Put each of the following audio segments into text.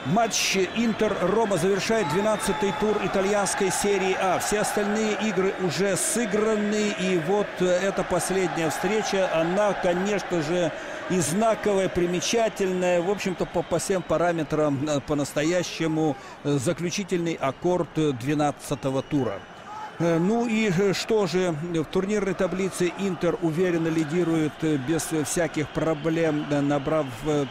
Матч Интер-Рома завершает 12-й тур итальянской серии А. Все остальные игры уже сыграны. И вот эта последняя встреча, она, конечно же, и знаковая, примечательная. В общем-то, по всем параметрам по-настоящему заключительный аккорд 12-го тура. Ну и что же, в турнирной таблице Интер уверенно лидирует без всяких проблем, набрав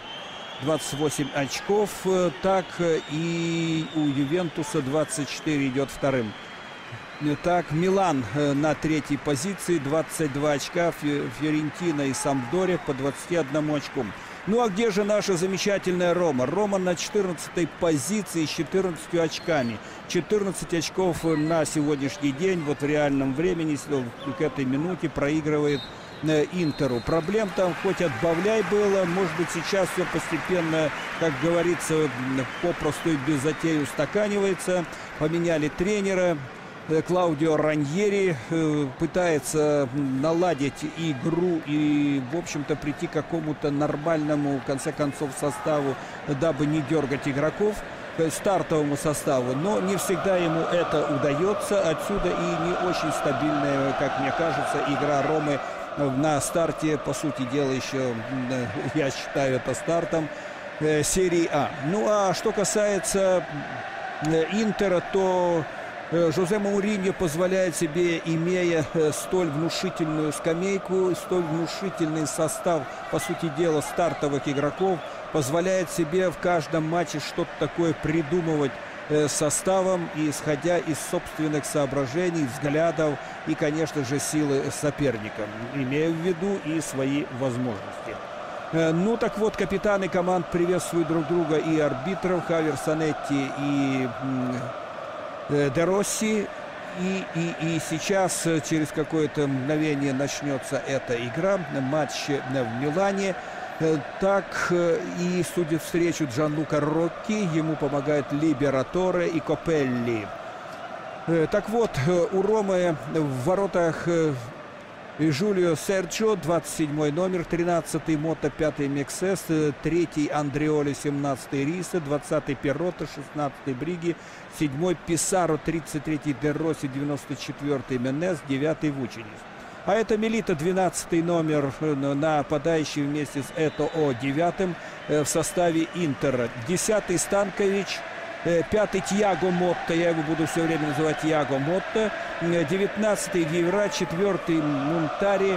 28 очков. Так и у Ювентуса 24 идет вторым. Так, Милан на третьей позиции, 22 очка. Фьорентина и Сампдория по 21 очку. Ну а где же наша замечательная Рома? Рома на 14-й позиции с 14 очками. 14 очков на сегодняшний день, вот в реальном времени, к этой минуте проигрывает Интеру. Проблем там хоть отбавляй было. Может быть, сейчас все постепенно, как говорится, попросту и без затей устаканивается. Поменяли тренера. Клаудио Раньери пытается наладить игру и, в общем-то, прийти к какому-то нормальному, в конце концов, составу, дабы не дергать игроков, стартовому составу. Но не всегда ему это удается. Отсюда и не очень стабильная, как мне кажется, игра Ромы на старте. По сути дела, еще, я считаю, это стартом серии А. Ну, а что касается Интера, то Жозе Мауриньо позволяет себе, имея столь внушительную скамейку, столь внушительный состав, по сути дела, стартовых игроков, позволяет себе в каждом матче что-то такое придумывать составом, исходя из собственных соображений, взглядов и, конечно же, силы соперника, имея в виду и свои возможности. Ну так вот, капитаны команд приветствуют друг друга, и арбитров Хавьер Санетти и Де Росси. И сейчас через какое-то мгновение начнется эта игра, матч в Милане. Так и судит встречу Джанлука Рокки, ему помогают Либераторе и Копелли. Так вот, у Ромы в воротах Жулио Серджио, 27 номер, 13-й Мото, 5-й Мексес, 3-й Андреоли, 17-й Риса, 20-й Перрота, 16-й Бриги, 7-й Писаро, 33-й Де Росси, 94-й Менес, 9-й Вучинис. А это Милита, 12-й номер, нападающий вместе с Этоо 9-м в составе Интера. 10-й Станкович, 5-й Тьяго Мотта, я его буду все время называть Тьяго Мотта, 19-й Гевра, 4-й Мунтари,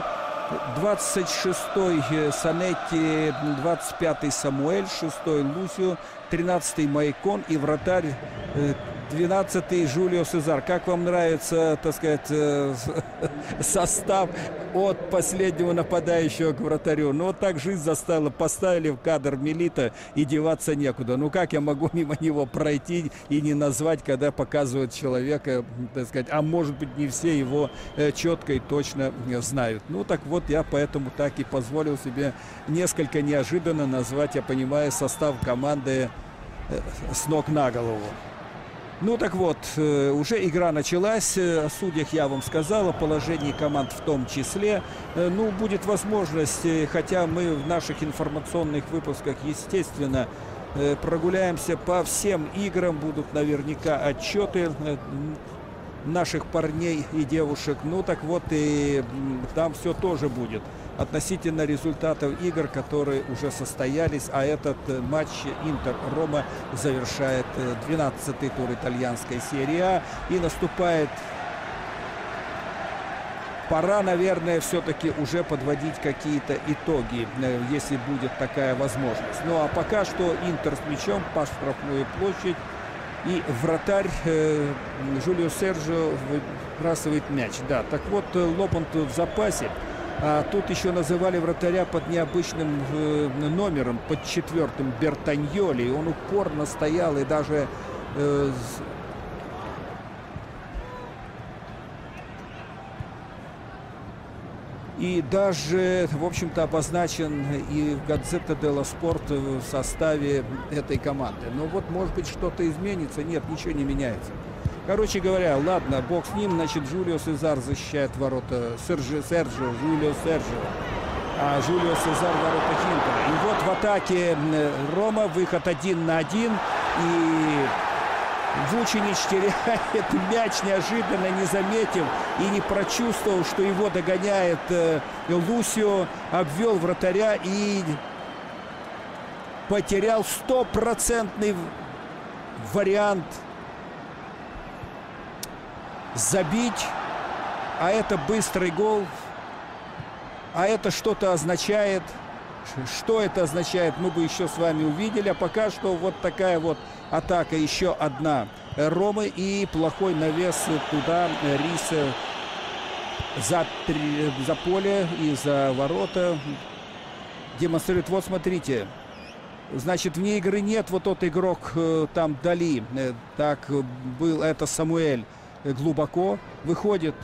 26-й Санетти, 25-й Самуэль, 6-й Лусио, 13-й Майкон и вратарь 12-й Жулио Сезар. Как вам нравится, так сказать, состав от последнего нападающего к вратарю? Ну, вот так жизнь заставила. Поставили в кадр Милита, и деваться некуда. Ну, как я могу мимо него пройти и не назвать, когда показывают человека, так сказать, а может быть, не все его четко и точно знают. Ну, так вот, я поэтому так и позволил себе несколько неожиданно назвать, я понимаю, состав команды с ног на голову. Ну так вот, уже игра началась, о судьях я вам сказал, о положении команд в том числе. Ну, будет возможность, хотя мы в наших информационных выпусках, естественно, прогуляемся по всем играм, будут наверняка отчеты наших парней и девушек. Ну так вот, и там все тоже будет относительно результатов игр, которые уже состоялись. А этот матч Интер-Рома завершает 12-й тур итальянской серии А. И наступает пора, наверное, все-таки уже подводить какие-то итоги, если будет такая возможность. Ну а пока что Интер с мячом по штрафную площадь. И вратарь Жулио Серджио выбрасывает мяч. Да, так вот, Лопант в запасе. А тут еще называли вратаря под необычным номером, под 4-м Бертаньоли. Он упорно стоял и даже в общем-то, обозначен и в Газзетта делла Спорт в составе этой команды. Но вот, может быть, что-то изменится. Нет, ничего не меняется. Короче говоря, ладно, бог с ним. Значит, Жулио Сезар защищает ворота Жулио Серджио. А Жулио Сезар в воротах Интера. И вот в атаке Рома выход 1 на 1. И Вучинич теряет мяч неожиданно, не заметив и не прочувствовал, что его догоняет Лусио. Обвел вратаря и потерял стопроцентный вариант забить. А это быстрый гол. А это что-то означает. Что это означает, мы бы еще с вами увидели. А пока что вот такая вот атака, еще одна Ромы. И плохой навес туда Риса за поле и за ворота демонстрирует. Вот смотрите. Значит, вне игры нет. Вот тот игрок там Дали. Так был, это Самуэль. Глубоко выходит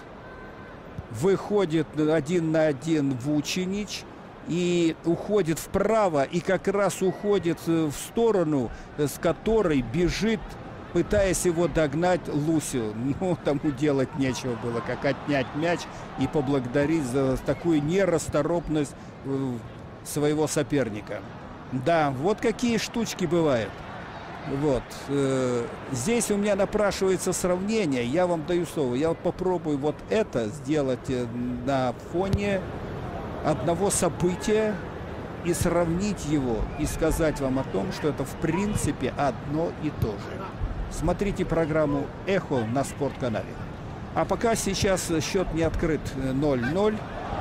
1 на 1 Вучинич. И уходит вправо, и как раз уходит в сторону, с которой бежит, пытаясь его догнать, Лусио. Ну, тому делать нечего было, как отнять мяч и поблагодарить за такую нерасторопность своего соперника. Да, вот какие штучки бывают. Вот. Здесь у меня напрашивается сравнение. Я вам даю слово. Я вот попробую вот это сделать на фоне одного события и сравнить его, и сказать вам о том, что это в принципе одно и то же. Смотрите программу «Эхо» на Спортканале. А пока сейчас счет не открыт, 0-0.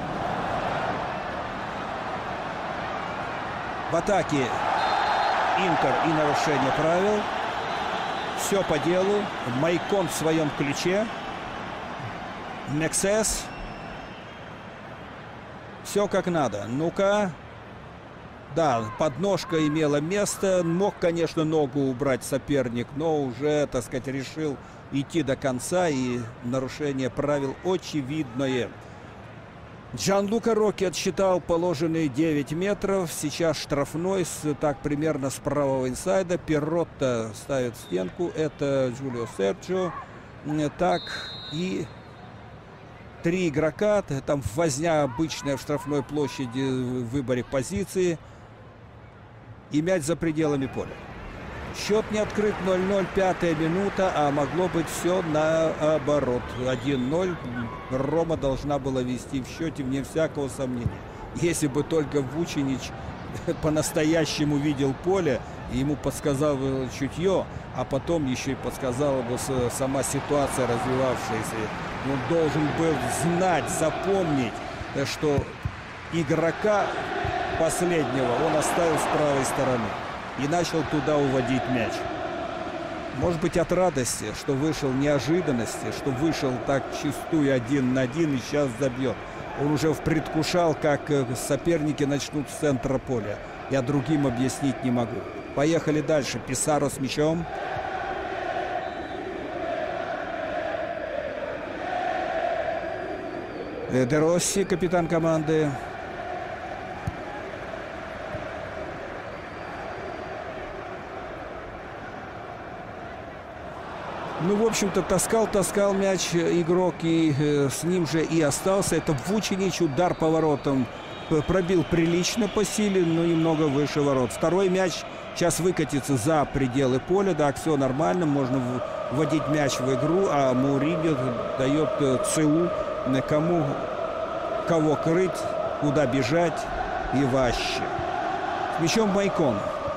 В атаке Интер и нарушение правил. Все по делу. Майкон в своем ключе. Мексес. Все как надо. Ну-ка. Да, подножка имела место. Мог, конечно, ногу убрать соперник, но уже, так сказать, решил идти до конца. И нарушение правил очевидное. Джанлука Рокки отсчитал положенные 9 метров. Сейчас штрафной так примерно с правого инсайда. Перротто ставит стенку. Это Джулио Серджио. Так, и 3 игрока. Там возня обычная в штрафной площади в выборе позиции. И мяч за пределами поля. Счет не открыт, 0-0, 5-я минута, а могло быть все наоборот. 1-0. Рома должна была вести в счете, вне всякого сомнения. Если бы только Вучинич по-настоящему видел поле, ему подсказал бы чутье, а потом еще и подсказала бы сама ситуация развивавшаяся. Он должен был знать, запомнить, что игрока последнего он оставил с правой стороны и начал туда уводить мяч. Может быть, от радости, что вышел, неожиданности, что вышел так чистую 1 на 1 и сейчас забьет. Он уже предвкушал, как соперники начнут с центра поля. Я другим объяснить не могу. Поехали дальше. Писаро с мячом. Де Росси, капитан команды. Ну, в общем-то, таскал мяч игрок, и с ним же и остался. Это Вучинич, удар поворотом пробил прилично по силе, но немного выше ворот. Второй мяч сейчас выкатится за пределы поля. Да, все нормально, можно вводить мяч в игру, а Мауриньо дает ЦУ, кого крыть, куда бежать и вообще. С мячом Майкон.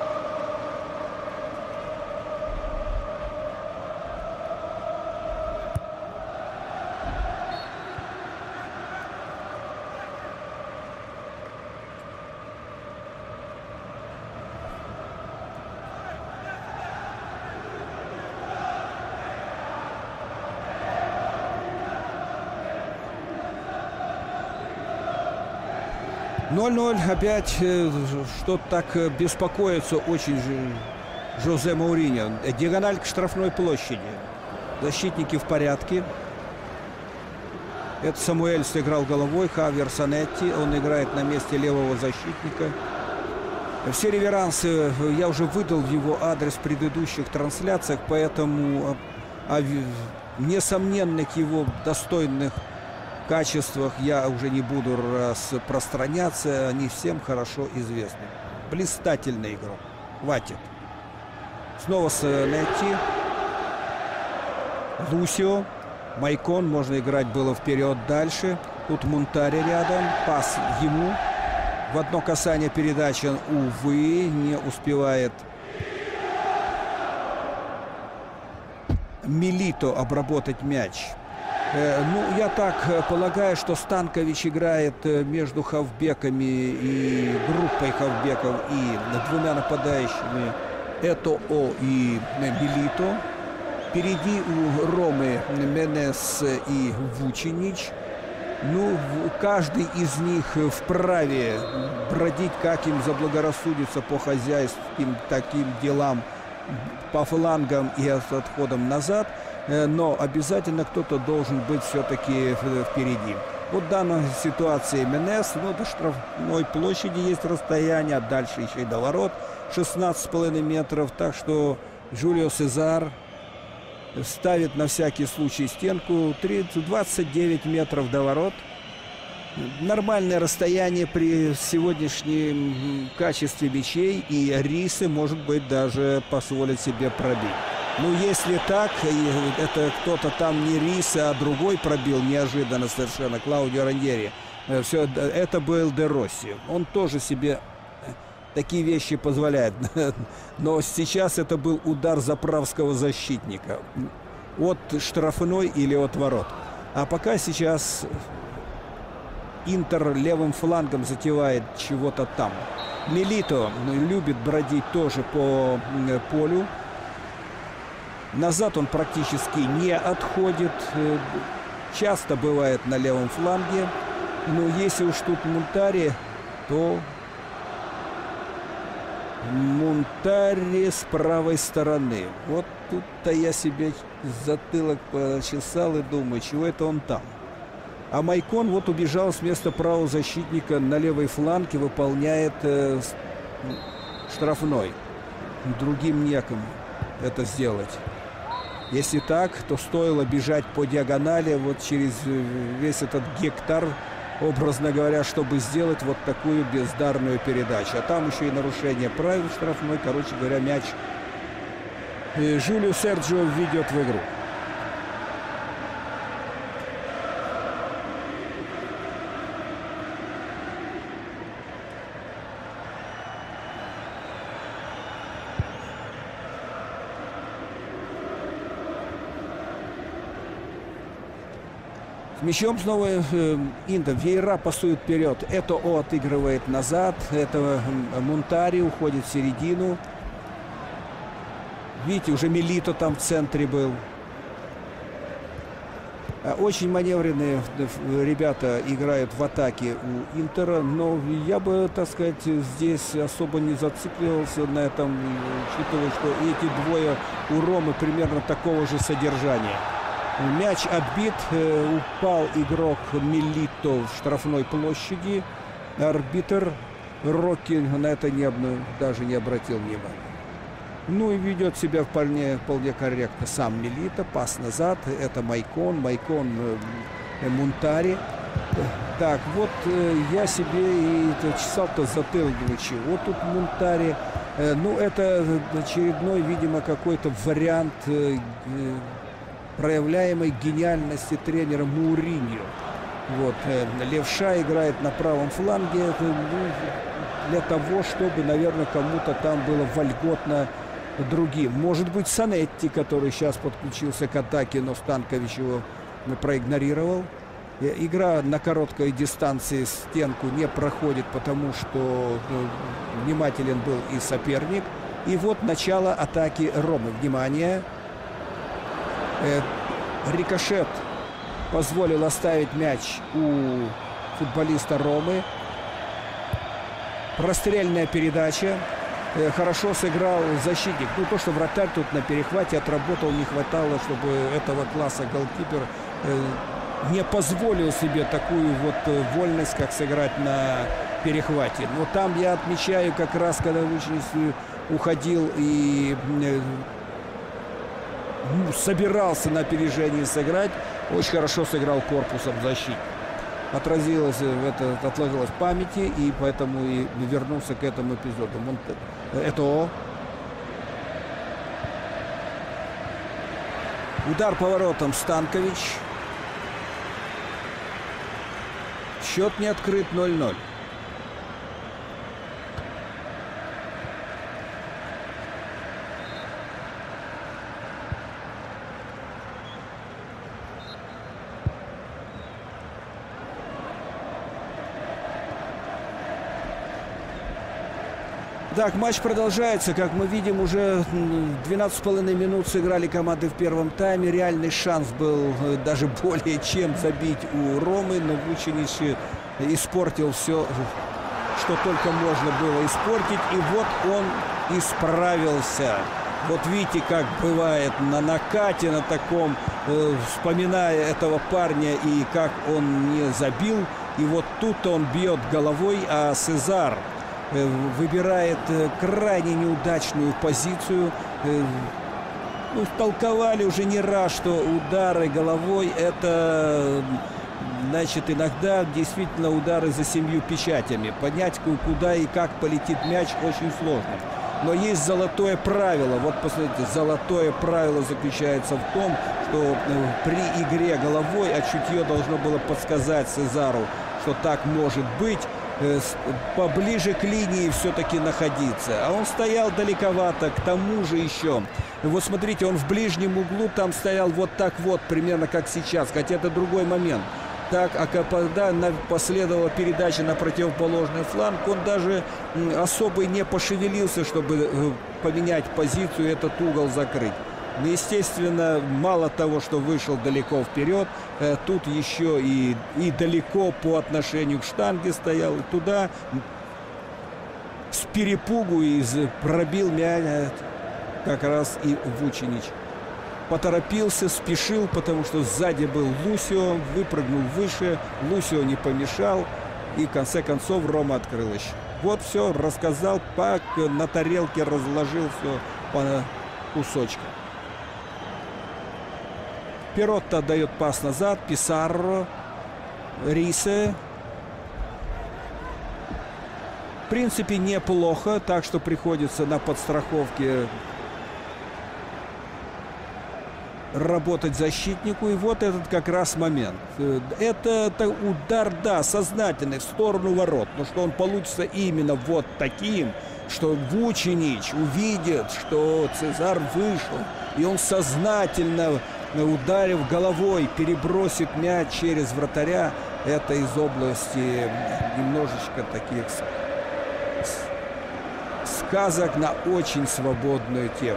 0-0. Опять что-то так беспокоится очень Жозе Мауриньо. Диагональ к штрафной площади. Защитники в порядке. Это Самуэль сыграл головой. Хавьер Санетти. Он играет на месте левого защитника. Все реверансы я уже выдал в его адрес в предыдущих трансляциях, поэтому о несомненных его достойных качествах я уже не буду распространяться. Они всем хорошо известны. Блистательный игрок. Хватит. Снова Санетти. Лусио. Майкон. Можно играть было вперед дальше. Тут Мунтари рядом. Пас ему. В одно касание передачи, увы, не успевает Милито обработать мяч. Ну, я так полагаю, что Станкович играет между хавбеками и группой хавбеков и двумя нападающими Этоо и Милито. Впереди у Ромы Менес и Вучинич. Ну, каждый из них вправе бродить, как им заблагорассудится по хозяйственным таким делам, по флангам и с отходом назад. Но обязательно кто-то должен быть все-таки впереди. Вот в данной ситуации Менес, ну, до штрафной площади есть расстояние, а дальше еще и до ворот 16,5 метров. Так что Жюлио Сезар ставит на всякий случай стенку. 29 метров до ворот. Нормальное расстояние при сегодняшнем качестве мячей. И Рисы, может быть, даже позволит себе пробить. Ну, если так, это кто-то там не Рисы, а другой пробил неожиданно совершенно, Клаудио Раньери. Все, это был Де Росси. Он тоже себе такие вещи позволяет. Но сейчас это был удар заправского защитника. От штрафной или от ворот. А пока сейчас Интер левым флангом затевает чего-то там. Милито любит бродить тоже по полю. Назад он практически не отходит. Часто бывает на левом фланге. Но если уж тут Мунтари, то Мунтари с правой стороны. Вот тут-то я себе затылок почесал и думаю, чего это он там. А Майкон вот убежал с места правого защитника на левый фланг и выполняет штрафной. Другим некому это сделать. Если так, то стоило бежать по диагонали вот через весь этот гектар, образно говоря, чтобы сделать вот такую бездарную передачу. А там еще и нарушение правил штрафной. Короче говоря, мяч Жюлио Серджио введет в игру. Мячом снова Интер. Вейра пасует вперед. Это отыгрывает назад. Это Мунтари уходит в середину. Видите, уже Милито там в центре был. Очень маневренные ребята играют в атаке у Интера. Но я бы, так сказать, здесь особо не зацикливался на этом, учитывая, что эти двое у Ромы примерно такого же содержания. Мяч отбит, упал игрок Милито в штрафной площади. Арбитр Рокки на это даже не обратил внимания. Ну и ведет себя вполне корректно сам Милито. Пас назад, это Майкон, Мунтари. Так, вот я себе и чесал-то затылок, чего тут Мунтари. Ну, это очередной, видимо, какой-то вариант проявляемой гениальности тренера Мауриньо. Вот, левша играет на правом фланге для того, чтобы, наверное, кому-то там было вольготно другим. Может быть, Санетти, который сейчас подключился к атаке, но Станкович его проигнорировал. Игра на короткой дистанции стенку не проходит, потому что внимателен был и соперник. И вот начало атаки Ромы. Внимание! Рикошет позволил оставить мяч у футболиста Ромы. Прострельная передача. Хорошо сыграл защитник. Ну, то, что вратарь тут на перехвате отработал, не хватало, чтобы этого класса голкипер не позволил себе такую вот вольность, как сыграть на перехвате. Но там я отмечаю как раз, когда Вучинич уходил и собирался на опережение сыграть, очень хорошо сыграл корпусом защиты. Отразилось это, отложилось в памяти, и поэтому и вернулся к этому эпизоду. Это Удар поворотом Станкович. Счет не открыт, 0-0. Так, матч продолжается. Как мы видим, уже 12,5 минут сыграли команды в первом тайме. Реальный шанс был даже более чем забить у Ромы, но Вучинич испортил все, что только можно было испортить. И вот он исправился. Вот видите, как бывает на накате, на таком, вспоминая этого парня и как он не забил. И вот тут он бьет головой, а Сезар выбирает крайне неудачную позицию. Ну, толковали уже не раз, что удары головой — это, значит, иногда действительно удары за 7 печатями. Понять, куда и как полетит мяч, очень сложно. Но есть золотое правило. Вот, посмотрите, золотое правило заключается в том, что при игре головой чутье должно было подсказать Сезару, что так может быть, поближе к линии все-таки находиться. А он стоял далековато, к тому же еще. Вот смотрите, он в ближнем углу там стоял вот так вот, примерно как сейчас, хотя это другой момент. Так, а когда последовала передача на противоположный фланг, он даже особо не пошевелился, чтобы поменять позицию, этот угол закрыть. Ну, естественно, мало того, что вышел далеко вперед, тут еще и далеко по отношению к штанге стоял. Туда с перепугу и пробил мяч как раз и Вучинич. Поторопился, спешил, потому что сзади был Лусио, выпрыгнул выше, Лусио не помешал, и в конце концов Рома открыл еще. Вот все, рассказал, как на тарелке разложил все по кусочкам. Перотто дает пас назад, Писарро, Рисе. В принципе, неплохо, так что приходится на подстраховке работать защитнику. И вот этот как раз момент. Это удар, да, сознательный в сторону ворот. Но что он получится именно вот таким, что Вучинич увидит, что Сезар вышел, и он сознательно, ударив головой, перебросит мяч через вратаря. Это из области немножечко таких сказок на очень свободную тему.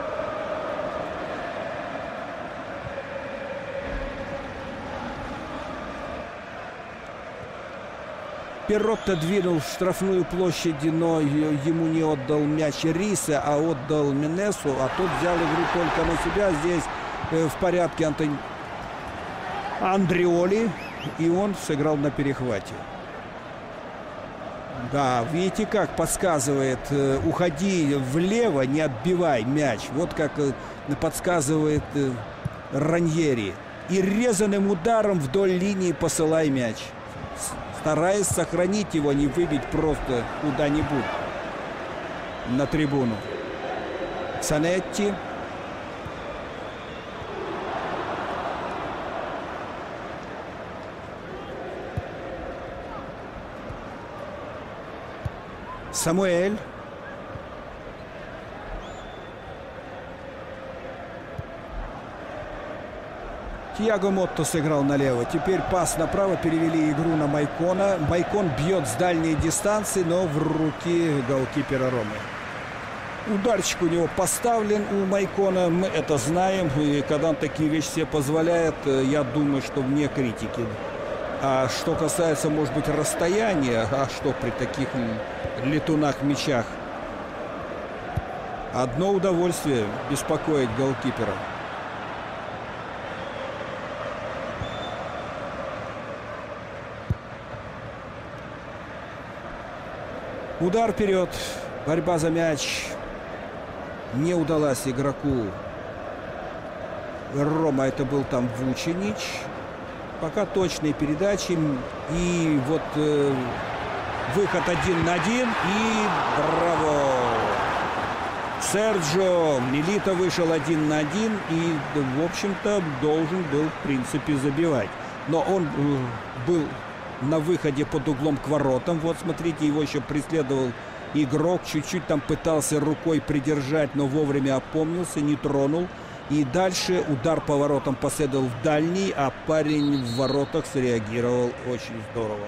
Перотто двинул в штрафную площадь, но ему не отдал мяч Рисе, а отдал Менесу, а тот взял игру только на себя. Здесь в порядке Андреоли, и он сыграл на перехвате. Да, видите, как подсказывает: уходи влево, не отбивай мяч. Вот как подсказывает Раньери. И резаным ударом вдоль линии посылай мяч, стараясь сохранить его, не выбить просто куда-нибудь на трибуну. Санетти. Самуэль. Тиаго Мотто сыграл налево. Теперь пас направо, перевели игру на Майкона. Майкон бьет с дальней дистанции, но в руки голкипера Ромы. Ударчик у него поставлен у Майкона, мы это знаем. И когда он такие вещи себе позволяет, я думаю, что вне критики. А что касается, может быть, расстояния, а что при таких летунах-мячах? Одно удовольствие беспокоить голкипера. Удар вперед, борьба за мяч не удалась игроку Рома, это был там Вучинич. Пока точные передачи, и вот выход 1 на 1, и браво! Серджио Милито вышел 1 на 1 и, в общем-то, должен был, в принципе, забивать. Но он был на выходе под углом к воротам. Вот, смотрите, его еще преследовал игрок. Чуть-чуть там пытался рукой придержать, но вовремя опомнился, не тронул. И дальше удар по воротам последовал в дальний, а парень в воротах среагировал очень здорово.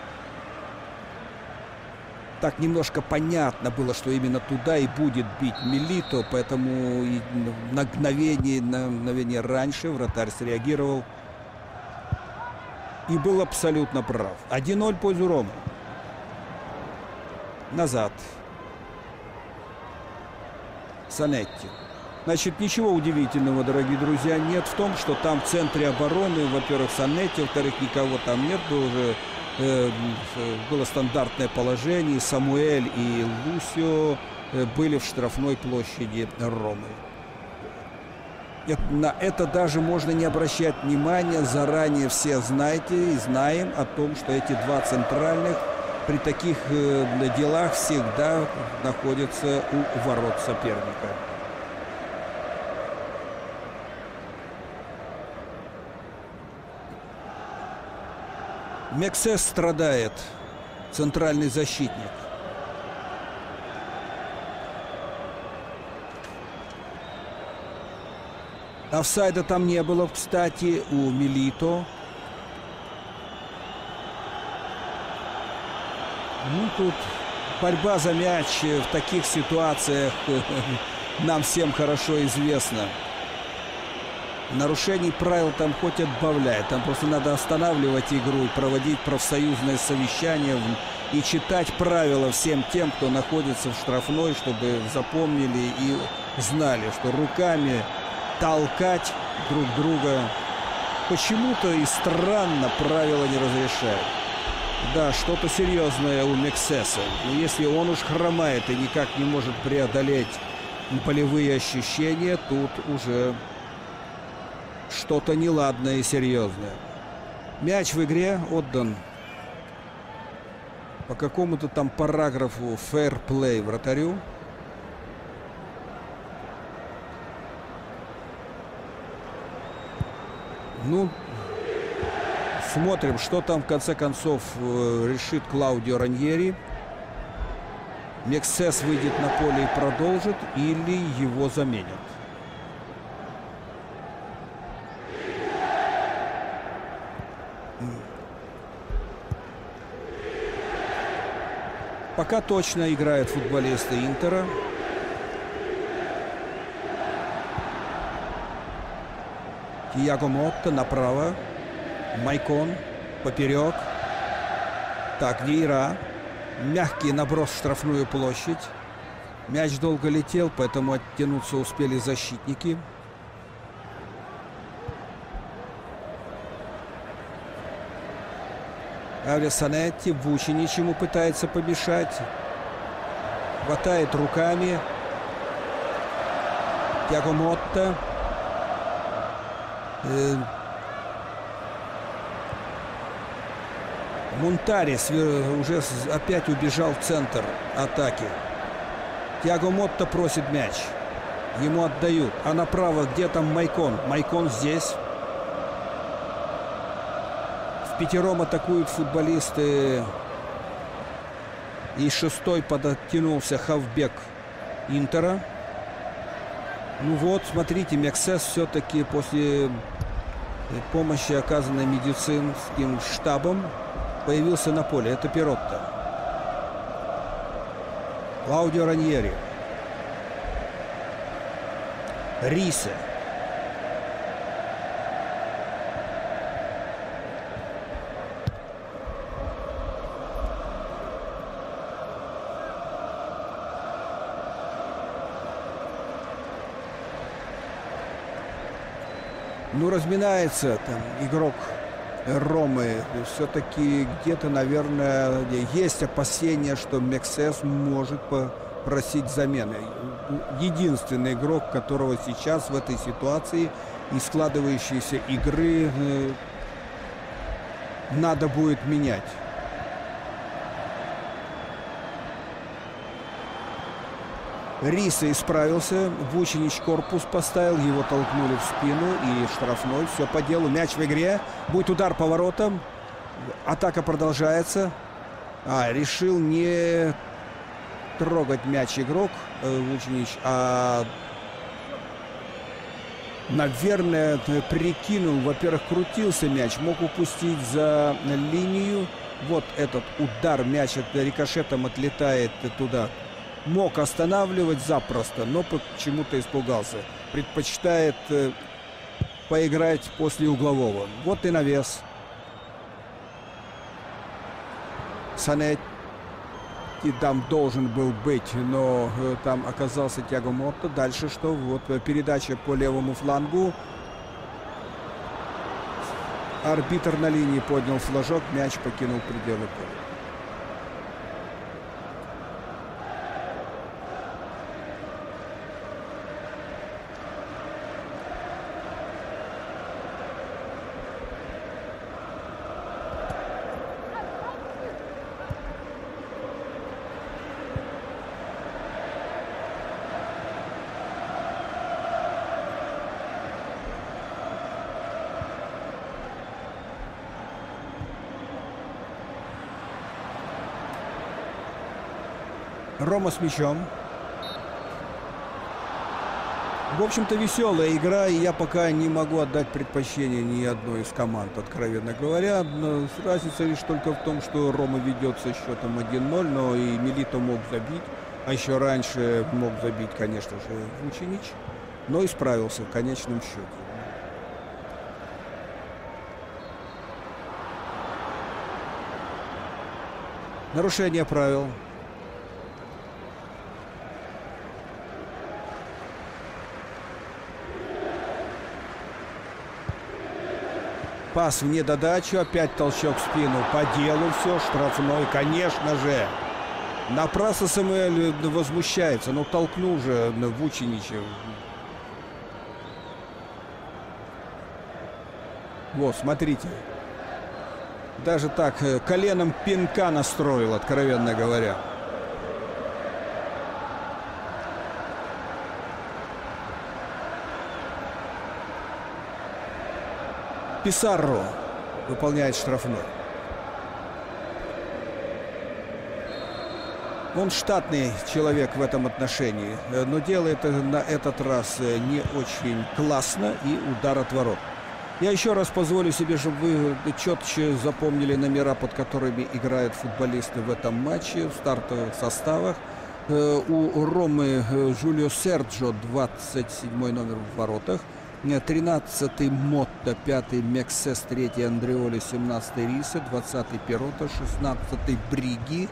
Так немножко понятно было, что именно туда и будет бить Милито, поэтому и на мгновение раньше вратарь среагировал и был абсолютно прав. 1-0 в пользу Ромы. Назад. Санетти. Значит, ничего удивительного, дорогие друзья, нет в том, что там в центре обороны, во-первых, Санетти, во-вторых, никого там нет, было стандартное положение. Самуэль и Лусио были в штрафной площади Ромы. На это даже можно не обращать внимания, заранее все знаете и знаем о том, что эти два центральных при таких делах всегда находятся у ворот соперника. Мексес страдает, центральный защитник. Офсайда там не было, кстати, у Милито. Ну, тут борьба за мяч в таких ситуациях нам всем хорошо известна. Нарушений правил там хоть отбавляй. Там просто надо останавливать игру и проводить профсоюзное совещание и читать правила всем тем, кто находится в штрафной, чтобы запомнили и знали, что руками толкать друг друга почему-то и странно правила не разрешают. Да, что-то серьезное у Мексеса. Но если он уж хромает и никак не может преодолеть болевые ощущения, тут уже что-то неладное и серьезное. Мяч в игре отдан по какому-то там параграфу фэрплей вратарю. Ну, смотрим, что там в конце концов решит Клаудио Раньери. Мексес выйдет на поле и продолжит, или его заменят. Пока точно играют футболисты Интера. Тиаго Мотта направо. Майкон поперек. Так, Вейра. Мягкий наброс в штрафную площадь. Мяч долго летел, поэтому оттянуться успели защитники. Аврио Санетти Вучиничему пытается помешать. Хватает руками. Тиаго Мотта. Мунтарис уже опять убежал в центр атаки. Тиаго Мотта просит мяч. Ему отдают. А направо где там Майкон? Майкон здесь. В пятером атакуют футболисты. И шестой подтянулся хавбек Интера. Ну вот, смотрите, Мексес все-таки после помощи, оказанной медицинским штабом, появился на поле. Это Перотто. Клаудио Раньери. Рисе. Ну, разминается там игрок Ромы. Все-таки где-то, наверное, есть опасения, что Мексес может попросить замены. Единственный игрок, которого сейчас в этой ситуации и складывающейся игры надо будет менять. Риса исправился. Вучинич корпус поставил. Его толкнули в спину. И штрафной. Все по делу. Мяч в игре. Будет удар по воротам. Атака продолжается. Решил не трогать мяч игрок Вучинич, наверное, прикинул. Во-первых, крутился мяч. Мог упустить за линию. Вот этот удар. Мяч рикошетом отлетает туда. Мог останавливать запросто, но почему-то испугался. Предпочитает поиграть после углового. Вот и навес. Санетти там должен был быть, но там оказался Тиаго Мотта. Дальше что? Вот передача по левому флангу. Арбитр на линии поднял флажок. Мяч покинул пределы поля. Рома с мячом. В общем-то, веселая игра, и я пока не могу отдать предпочтение ни одной из команд, откровенно говоря. Но разница лишь только в том, что Рома ведет со счетом 1-0, но и Милито мог забить. А еще раньше мог забить, конечно же, Вучинич, но исправился в конечном счете. Нарушение правил. Пас в недодачу, опять толчок в спину. По делу все, штрафной, конечно же. Напрасно Самуэль возмущается, но толкнул же Вучинича. Вот, смотрите. Даже так, коленом пинка настроил, откровенно говоря. Писарро выполняет штрафной. Он штатный человек в этом отношении, но делает на этот раз не очень классно и удар от ворот. Я еще раз позволю себе, чтобы вы четче запомнили номера, под которыми играют футболисты в этом матче, в стартовых составах. У Ромы Жулио Серджо, 27 номер в воротах. 13-й Мотта, 5-й Мексес, 3-й Андреоли, 17-й Риса, 20-й Перота, 16-й Бриги.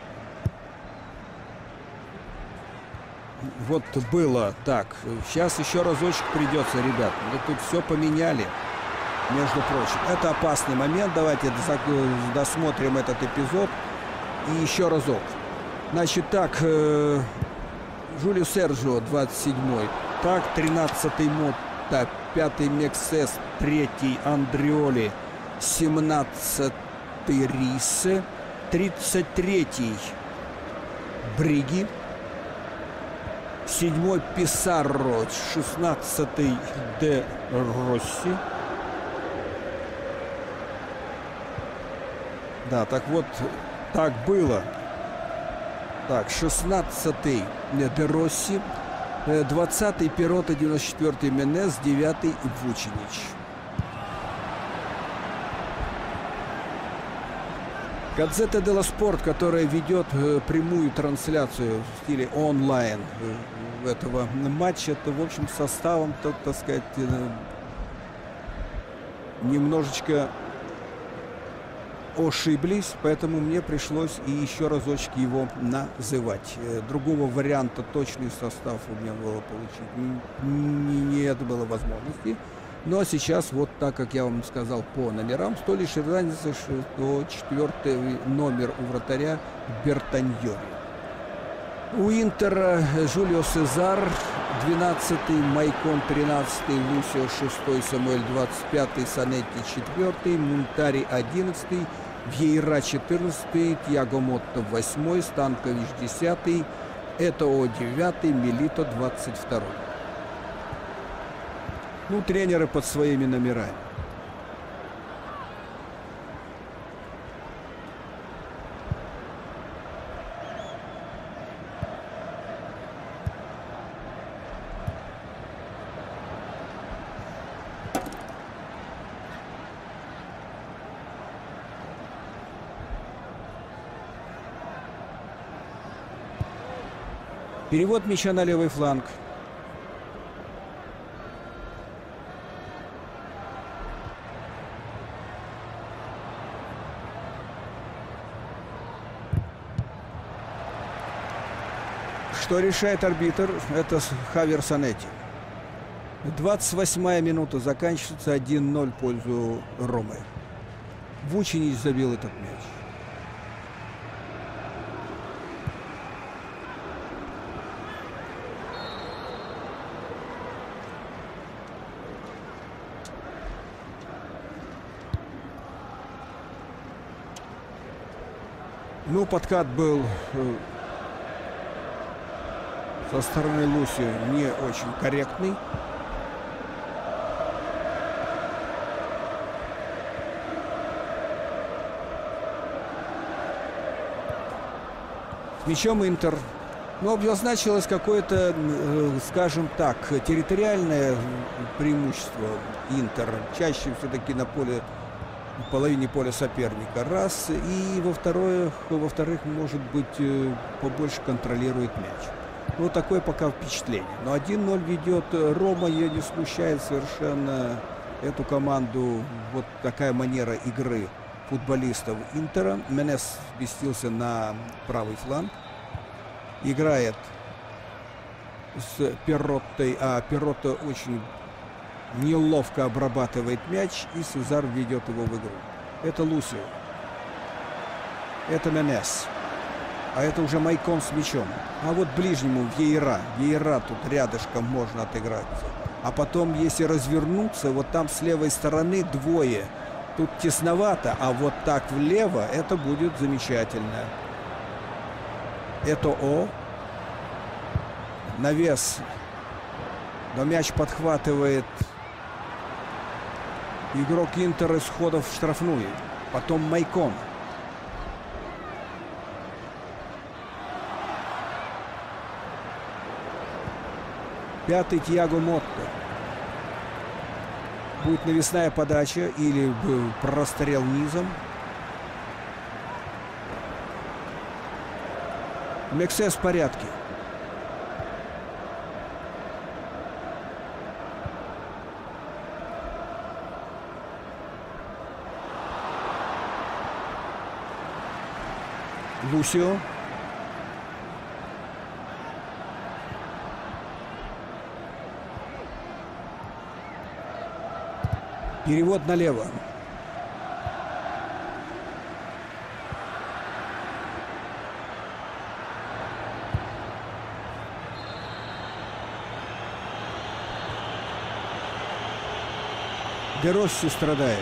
Вот было так. Сейчас еще разочек придется, ребят. Мы тут все поменяли, между прочим. Это опасный момент. Давайте досмотрим этот эпизод. И еще разок. Значит, так. Жулио Серджио, 27-й. Так, 13-й Мотта. 5-й Мексес, 3-й Андреоли, 17-й Рисе, 33-й Бриги, 7-й Писарро, 16-й Де Росси. Да, так вот, так было. Так, 16-й Де Росси. 20-й Перота, 94-й Менес, 9-й Вучинич. Газета дело Спорт, которая ведет прямую трансляцию в стиле онлайн этого матча, то, в общем, составом, так сказать, немножечко ошиблись, поэтому мне пришлось и еще разочек его называть. Другого варианта точный состав у меня было получить не было возможности. Но сейчас, вот так как я вам сказал по номерам, с той лишь разницей, что 4-й номер у вратаря Бертаньори. У Интера Жулио Сезар, 12-й, Майкон 13-й, Лусио 6-й, Самуэль 25-й, Санетти 4-й, Мунтари 11-й, Вьейра 14-й, Тиаго Мотта 8-й, Станкович 10-й, Этоо 9, Милито 22. Ну, тренеры под своими номерами. Перевод мяча на левый фланг. Что решает арбитр? Это Хавьер Санетти. 28-я минута заканчивается 1-0 в пользу Ромы. Вучинич забил этот мяч. Ну, подкат был со стороны Лусио не очень корректный. С мячом Интер. Но обозначилось какое-то, скажем так, территориальное преимущество Интер. Чаще все-таки на поле, в половине поля соперника. Раз. И во-вторых, может быть, побольше контролирует мяч. Вот такое пока впечатление. Но 1-0 ведет Рома, ее не смущает совершенно эту команду. Вот такая манера игры футболистов Интера. Менес сместился на правый фланг. Играет с Перроттой, а Перротта очень неловко обрабатывает мяч, и Сезар ведет его в игру. Это Лусио. Это Менес. А это уже Майкон с мячом. А вот ближнему Вьейра. Вьейра тут рядышком можно отыграть. А потом, если развернуться, вот там с левой стороны двое. Тут тесновато, а вот так влево это будет замечательно. Этоо. Навес. Но мяч подхватывает игрок Интера из хода в штрафную. Потом Майкон. Пятый Тиаго Мотто. Будет навесная подача или прострел низом. Мексес в порядке. Лусио. Перевод налево. Де Росси страдает.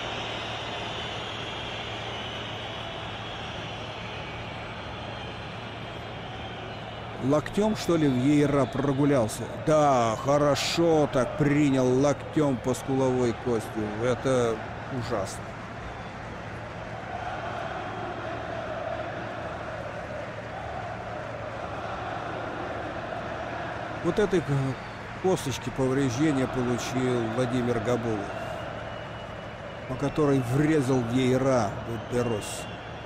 Локтем, что ли, Вьейра прогулялся? Да, хорошо так принял локтем по скуловой кости. Это ужасно. Вот этой косточки повреждения получил Владимир Габулов, по которой врезал Вьейра Де Росси.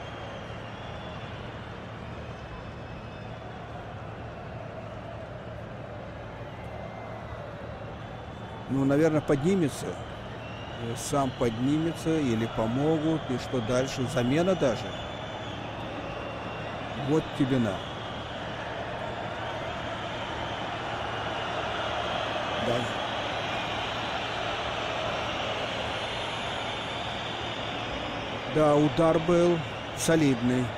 Ну, наверное, поднимется. Сам поднимется или помогут. И что дальше? Замена даже. Вот тебе на. Да. Да, удар был солидный.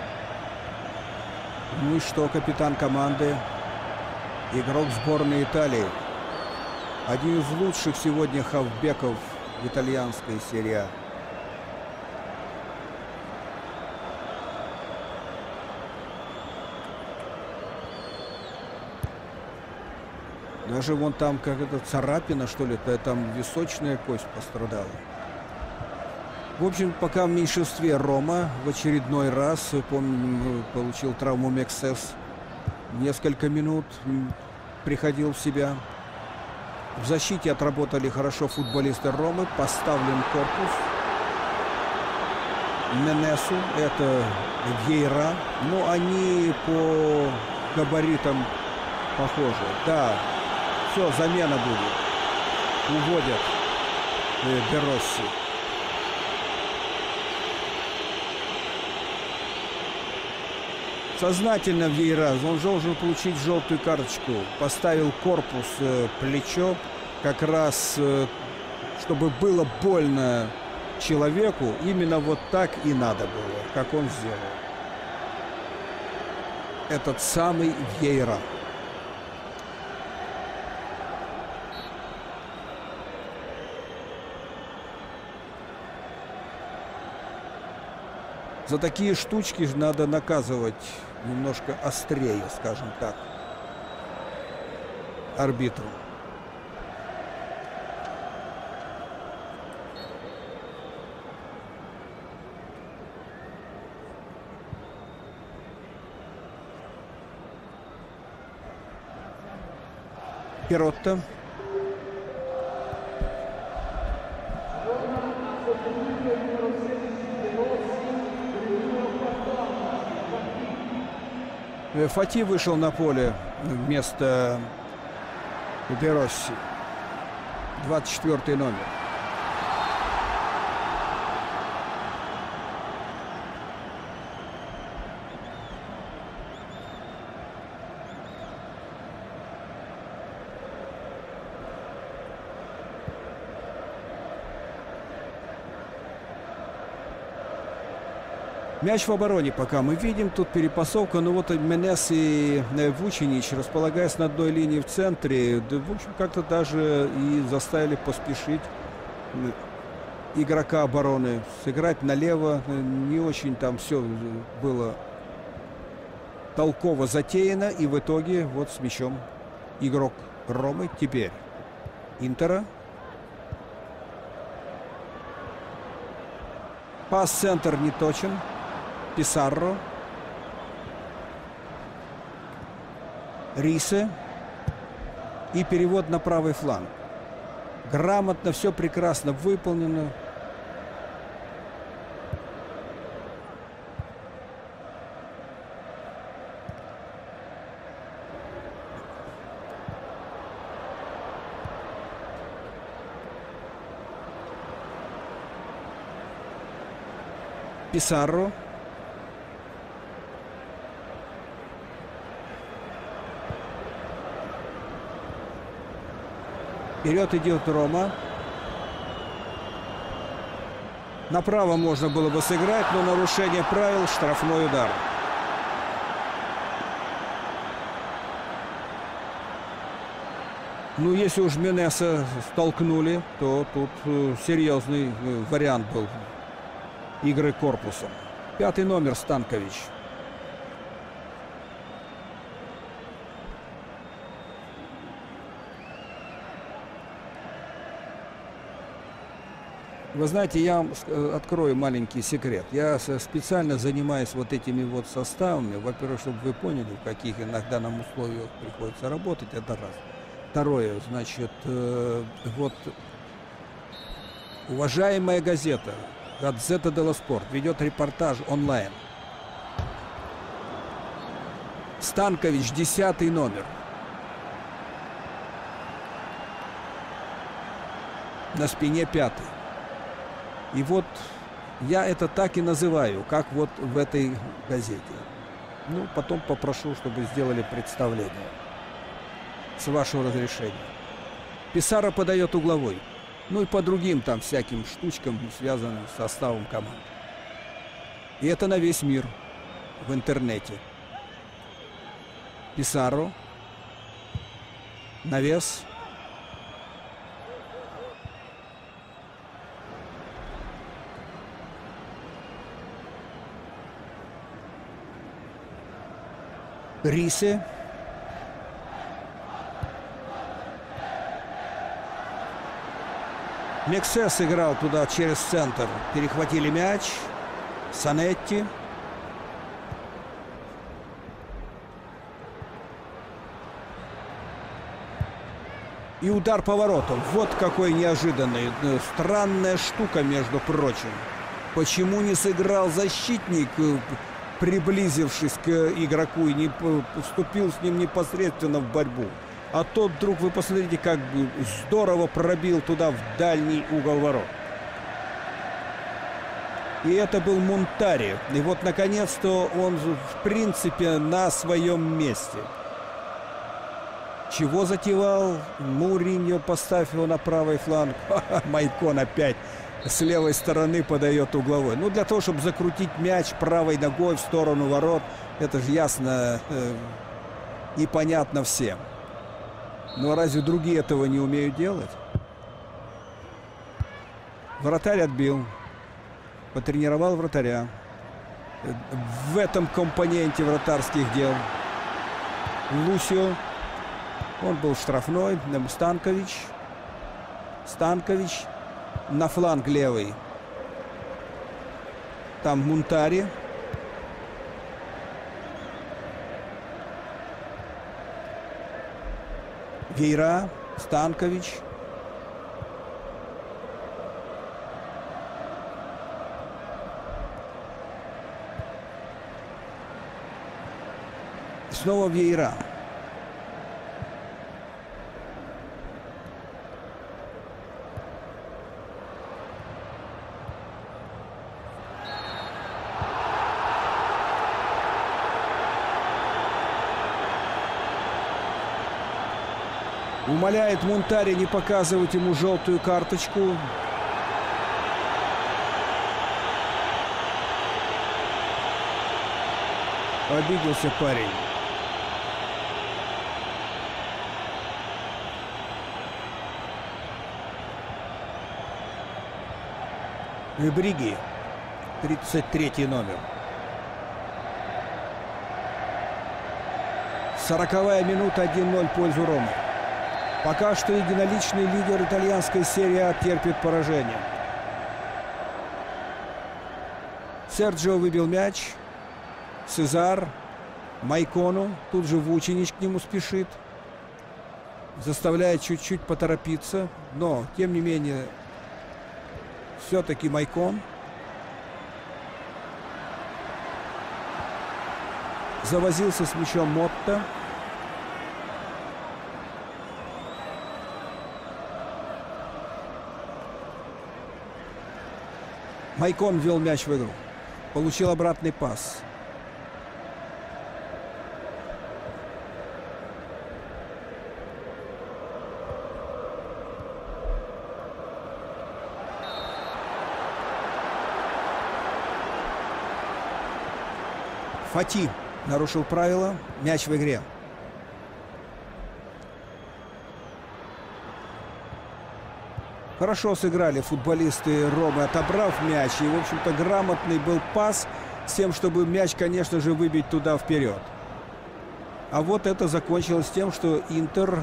Ну и что, капитан команды? Игрок сборной Италии. Один из лучших сегодня хавбеков в итальянской серии А. Даже вон там как-то царапина, что ли, там височная кость пострадала. В общем, пока в меньшинстве Рома в очередной раз, помню, получил травму Мексес. Несколько минут приходил в себя. В защите отработали хорошо футболисты Ромы. Поставлен корпус. Менесу, это Вьейра. Но они по габаритам похожи. Да, все, замена будет. Уводят де Росси. Сознательно Вьейра, он должен получить желтую карточку. Поставил корпус, плечо, как раз, чтобы было больно человеку. Именно вот так и надо было, как он сделал. Этот самый Вьейра. За такие штучки надо наказывать немножко острее, скажем так, арбитру. Перотто. Фати вышел на поле вместо де Росси. 24-й номер. Мяч в обороне пока мы видим. Тут перепасовка. Но вот Менес и Вучинич, располагаясь на одной линии в центре, да, в общем, как-то даже и заставили поспешить игрока обороны. Сыграть налево. Не очень там все было толково затеяно. И в итоге вот с мячом игрок Ромы. Теперь Интера. Пас-центр не точен. Писарро. Рисе. И перевод на правый фланг. Грамотно, все прекрасно выполнено. Писарро. Вперед идет Рома. Направо можно было бы сыграть, но нарушение правил, штрафной удар. Ну, если уж Менеса столкнули, то тут серьезный вариант был игры корпусом. 5-й номер Станкович. Вы знаете, я вам открою маленький секрет. Я специально занимаюсь вот этими вот составами. Во-первых, чтобы вы поняли, в каких иногда нам условиях приходится работать. Это раз. Второе, значит, вот уважаемая газета «Газета дело Спорт» ведет репортаж онлайн. Станкович, 10-й номер. На спине 5-й. И вот я это так и называю, как вот в этой газете. Ну, потом попрошу, чтобы сделали представление. С вашего разрешения. Писарро подает угловой. Ну и по другим там всяким штучкам, связанным с составом команд. И это на весь мир в интернете. Писарро. Навес. Рисе. Мексе сыграл туда через центр. Перехватили мяч. Санетти. И удар поворотом. Вот какой неожиданный. Странная штука, между прочим. Почему не сыграл защитник, приблизившись к игроку, и не вступил с ним непосредственно в борьбу? А тот вдруг, вы посмотрите, как здорово пробил туда, в дальний угол ворот. И это был Мунтари. И вот, наконец-то, он, в принципе, на своем месте. Чего затевал? Муриньо, поставь его на правый фланг. Майкон опять с левой стороны подает угловой. Ну, для того, чтобы закрутить мяч правой ногой в сторону ворот, это же ясно и понятно всем. Но разве другие этого не умеют делать? Вратарь отбил. Потренировал вратаря. В этом компоненте вратарских дел. Лусио. Он был штрафной. Станкович. Станкович. На фланг левый. Там Мунтари. Вейра. Станкович. Снова Вейра. Умоляет Мунтари не показывать ему желтую карточку. Обиделся парень. Бриги, 33-й номер. 40-я минута, 1-0 в пользу Ромы. Пока что единоличный лидер итальянской серии А терпит поражение. Серджио выбил мяч. Сезар. Майкону. Тут же Вучинич к нему спешит. Заставляет чуть-чуть поторопиться. Но, тем не менее, все-таки Майкон. Завозился с мячом Мотта. Майкон ввел мяч в игру. Получил обратный пас. Фати нарушил правила. Мяч в игре. Хорошо сыграли футболисты Ромы, отобрав мяч. И, в общем-то, грамотный был пас с тем, чтобы мяч, конечно же, выбить туда вперед. А вот это закончилось тем, что Интер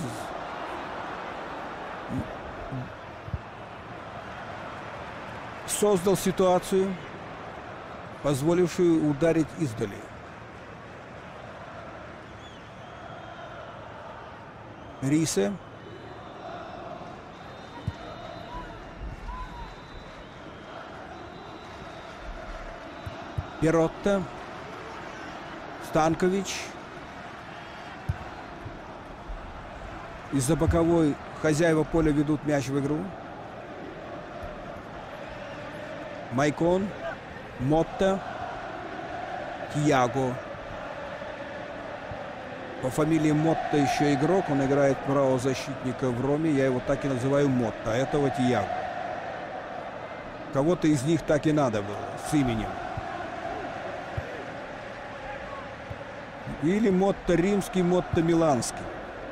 создал ситуацию, позволившую ударить издали. Рисе. Перотта. Станкович. Из-за боковой хозяева поля ведут мяч в игру. Майкон. Мотта. Тьяго. По фамилии Мотта еще игрок. Он играет правозащитника в Роме. Я его так и называю Мотта. А этого Тьяго. Кого-то из них так и надо было с именем. Или Мотта римский, Мотта миланский.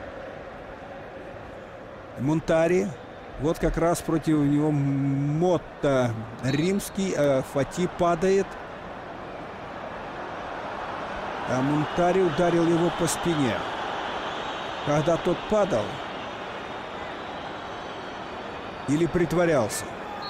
Мунтари. Вот как раз против него Мотта римский. Фати падает. А Мунтари ударил его по спине. Когда тот падал, Или притворялся.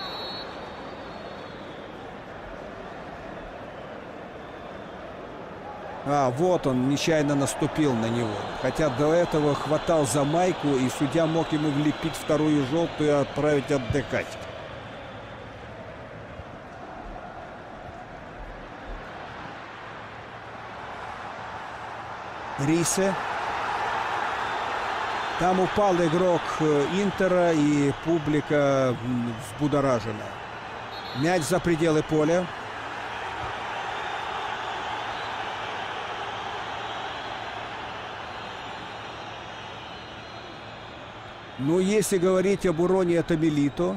А, вот он нечаянно наступил на него. Хотя до этого хватал за майку, и судья мог ему влепить вторую желтую и отправить отдыхать. Рисе. Там упал игрок Интера, и публика взбудоражена. Мяч за пределы поля. Ну, если говорить об уроне, это Милито.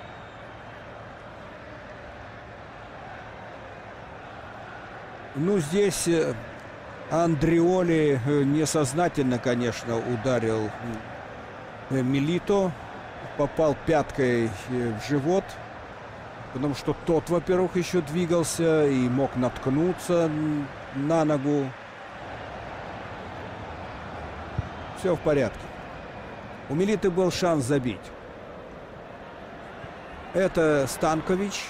Ну, здесь Андреоли несознательно, конечно, ударил Милито. Попал пяткой в живот. Потому что тот, во-первых, еще двигался и мог наткнуться на ногу. Все в порядке. У Милиты был шанс забить. Это Станкович.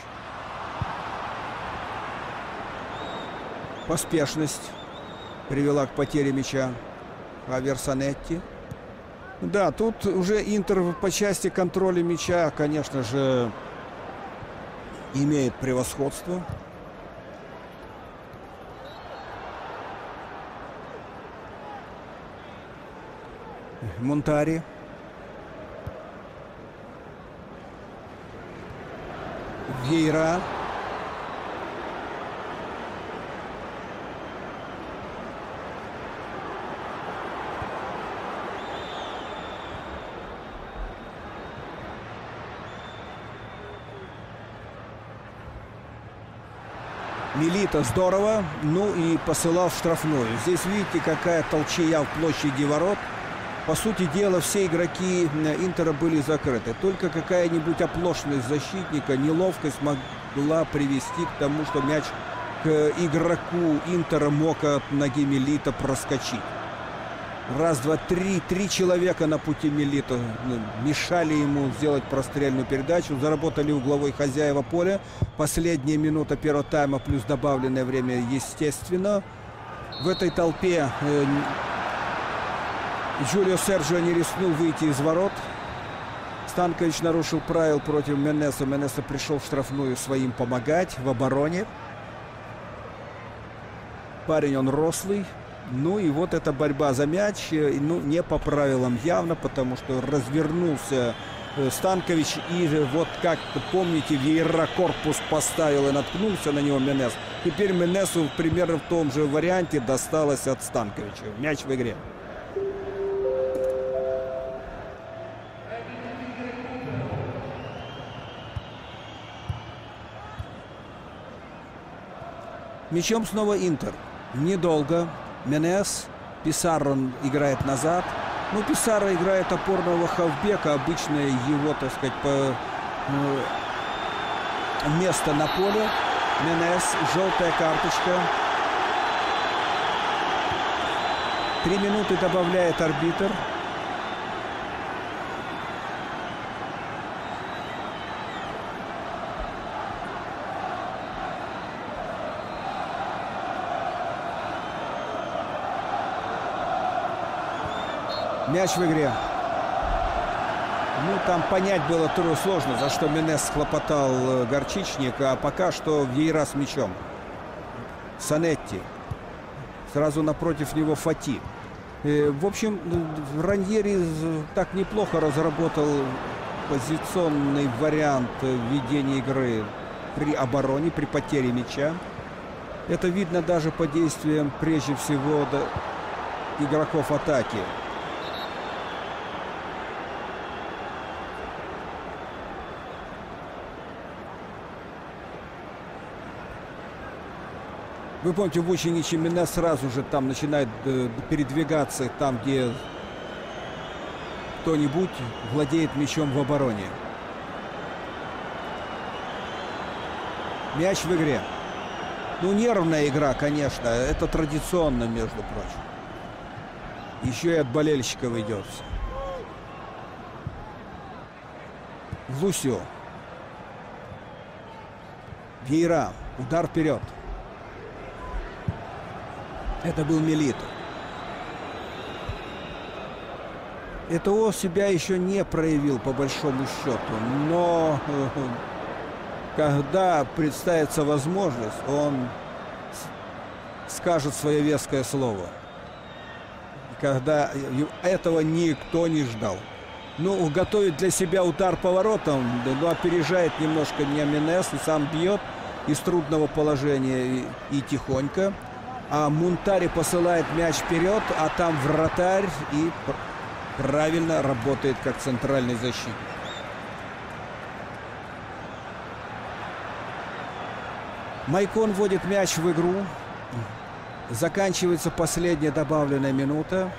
Поспешность привела к потере мяча. Аверсанетти. Да, тут уже Интер по части контроля мяча, конечно же, имеет превосходство. Монтари. Вейра. Милито здорово, ну и посылал в штрафную. Здесь видите, какая толчая в площади ворот. По сути дела, все игроки Интера были закрыты. Только какая-нибудь оплошность защитника, неловкость могла привести к тому, что мяч к игроку Интера мог от ноги Милито проскочить. Раз, два, три. Три человека на пути Милито мешали ему сделать прострельную передачу. Заработали угловой хозяева поля. Последняя минута первого тайма плюс добавленное время, естественно. В этой толпе Джулио Серджио не рискнул выйти из ворот. Станкович нарушил правил против Менеса. Менеса пришел в штрафную своим помогать в обороне. Парень он рослый. Ну и вот эта борьба за мяч. Ну, не по правилам явно, потому что развернулся Станкович. И вот как помните, Вейра корпус поставил и наткнулся на него Менес. Теперь Менесу примерно в том же варианте досталось от Станковича. Мяч в игре. Мячом снова Интер. Недолго. Менес. Писарро играет назад. Ну, Писарро играет опорного хавбека. Обычно его, так сказать, место на поле. Менес. Желтая карточка. 3 минуты добавляет арбитр. Мяч в игре. Ну, там понять было сложно, за что Менес схлопотал горчичник, а пока что Вейра с мячом. Санетти. Сразу напротив него Фати. В общем, Раньери так неплохо разработал позиционный вариант ведения игры при обороне, при потере мяча. Это видно даже по действиям, прежде всего, игроков атаки. Вы помните, в Учениче Менес сразу же там начинает передвигаться там, где кто-нибудь владеет мячом в обороне. Мяч в игре. Ну, нервная игра, конечно. Это традиционно, между прочим. Еще и от болельщиков идет. Лусио. Вейра. Удар вперед. Это был Милито. ЭТО себя еще не проявил по большому счету, но когда представится возможность, он скажет свое веское слово. Когда этого никто не ждал. Ну, готовит для себя удар поворотом, но опережает немножко Ньяменес и сам бьет из трудного положения и тихонько. А Мунтари посылает мяч вперед, а там вратарь и правильно работает как центральный защитник. Майкон вводит мяч в игру. Заканчивается последняя добавленная минута.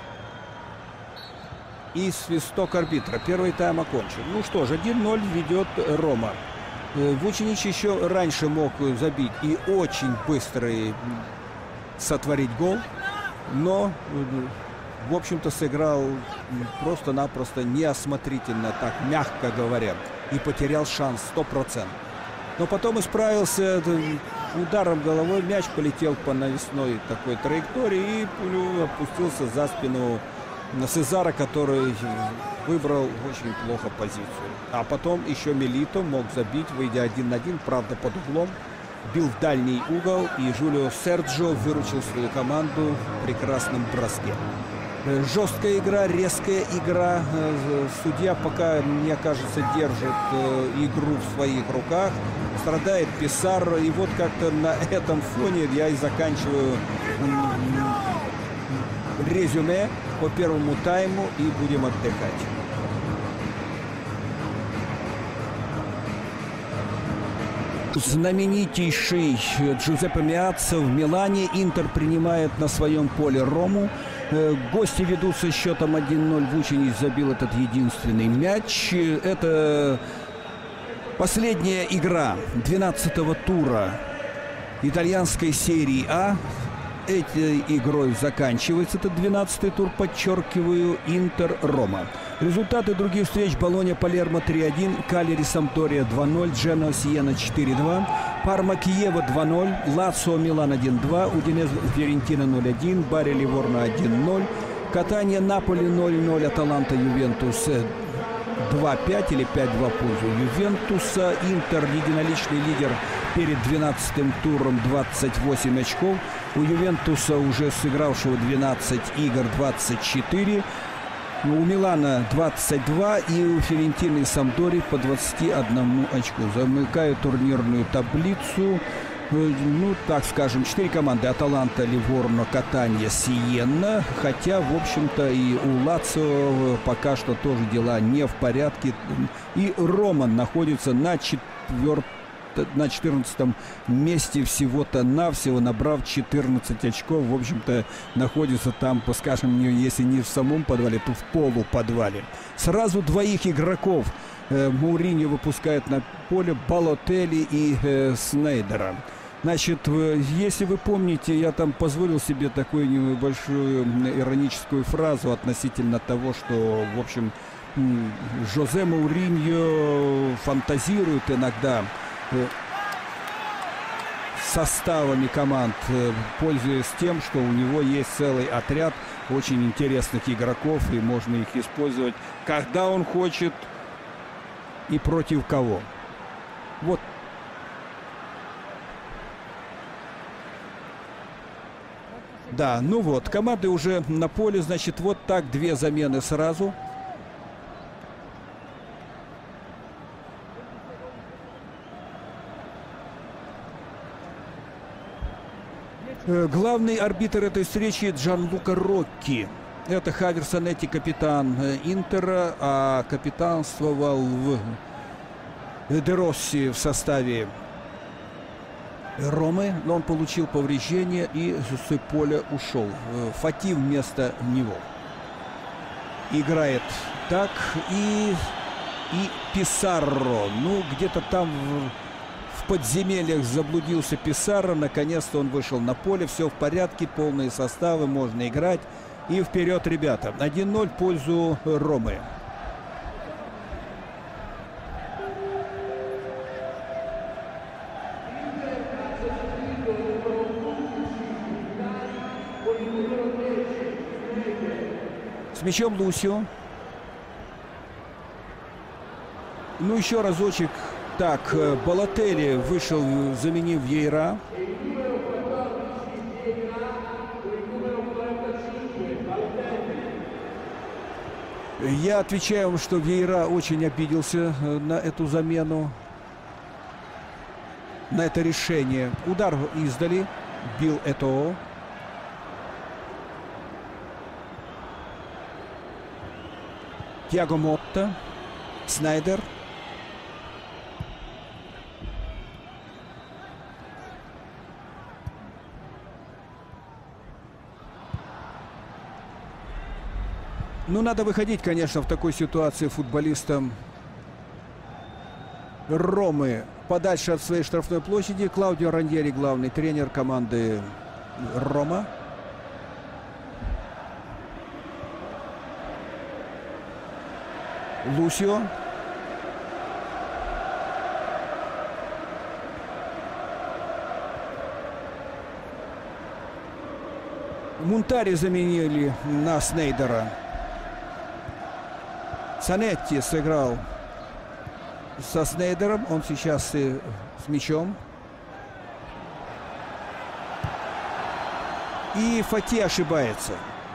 И свисток арбитра. Первый тайм окончен. Ну что ж, 1-0 ведет Рома. Вучинич еще раньше мог забить и очень быстрый сотворить гол. Но, в общем-то, сыграл просто-напросто неосмотрительно, так мягко говоря. И потерял шанс 100%. Но потом исправился ударом головой. Мяч полетел по навесной такой траектории и опустился за спину Сезара, который выбрал очень плохо позицию. А потом еще Милито мог забить, выйдя 1-1, правда под углом. Бил в дальний угол, и Жулио Серджио выручил свою команду в прекрасном броске. Жесткая игра, резкая игра. Судья пока, мне кажется, держит игру в своих руках. Страдает Писарро. И вот как-то на этом фоне я и заканчиваю резюме по первому тайму и будем отдыхать. Знаменитейший Джузеппе Меаццо в Милане. Интер принимает на своем поле Рому. Гости ведут со счетом 1-0. Вучинич забил этот единственный мяч. Это последняя игра 12-го тура итальянской серии А. Этой игрой заканчивается этот 12-й тур, подчеркиваю, Интер-Рома. Результаты других встреч: Болонья-Палермо 3-1, Калери-Сампдория 2-0, Дженоа-Сиена 4-2, Парма-Киево 2-0, Лацио-Милан 1-2, Удинезе-Фиорентина 0-1, Бари-Ливорно 1-0, Катания-Наполи 0-0, Аталанта-Ювентус 2-5 или 5-2 в пользу Ювентуса. Интер единоличный лидер перед 12-м туром, 28 очков. У Ювентуса, уже сыгравшего 12 игр, 24. У Милана 22 и у Фиорентины и Сампдории по 21 очку. Замыкают турнирную таблицу. Ну, так скажем, 4 команды: Аталанта, Ливорно, Катания, Сиенна. Хотя, в общем-то, и у Лацио пока что тоже дела не в порядке. И Рома находится на 14 месте всего-то навсего, набрав 14 очков. В общем-то, находится там, скажем, если не в самом подвале, то в полуподвале. Сразу двоих игроков Мауриньо выпускает на поле: Балотелли и Снейдера. Значит, если вы помните, я там позволил себе такую небольшую ироническую фразу относительно того, что, в общем, Жозе Мауриньо фантазирует иногда составами команд, пользуясь тем, что у него есть целый отряд очень интересных игроков, и можно их использовать, когда он хочет и против кого. Вот. Да, ну вот, команды уже на поле, значит, вот так, две замены сразу. Главный арбитр этой встречи Джанлука Рокки. Это Хавьер Санетти, капитан Интера, а капитанствовал в Де Росси в составе Ромы, но он получил повреждение и с поля ушел. Фати вместо него. Играет так и Писарро. Ну, где-то там в подземельях заблудился Писарро. Наконец-то он вышел на поле. Все в порядке, полные составы, можно играть. И вперед, ребята. 1-0 в пользу Ромы. мячом Лусио. Ну, еще разочек. Так, Балотелли вышел, заменив Вейра. Я отвечаю вам, что Вейра очень обиделся на эту замену, на это решение. Удар издали. Бил Этоо. Тиаго Мотта. Снайдер. Ну, надо выходить, конечно, в такой ситуации футболистам Ромы подальше от своей штрафной площади. Клаудио Раньери, главный тренер команды Рома. Лусио. Мунтари заменили на Снейдера. Санетти сыграл со Снейдером. Он сейчас с мячом. И Фати ошибается.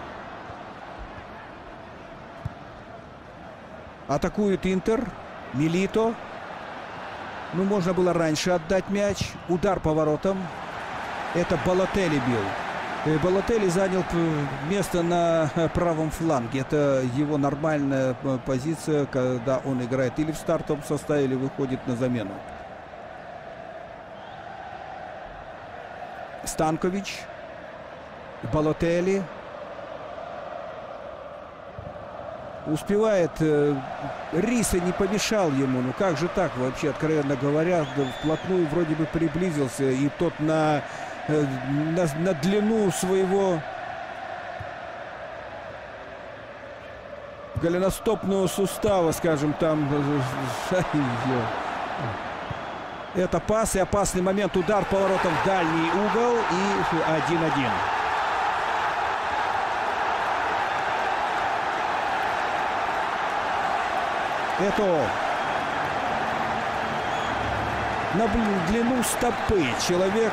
Атакует Интер. Милито. Ну, можно было раньше отдать мяч. Удар по воротам. Это Балотелли бил. Балотелли занял место на правом фланге. Это его нормальная позиция, когда он играет или в стартовом составе, или выходит на замену. Станкович. Балотелли. Успевает. Риса не помешал ему. Ну как же так вообще, откровенно говоря, вплотную вроде бы приблизился. И тот на длину своего голеностопного сустава, скажем, там. Это пас и опасный момент. Удар поворотом в дальний угол. И 1-1. Это на длину стопы человек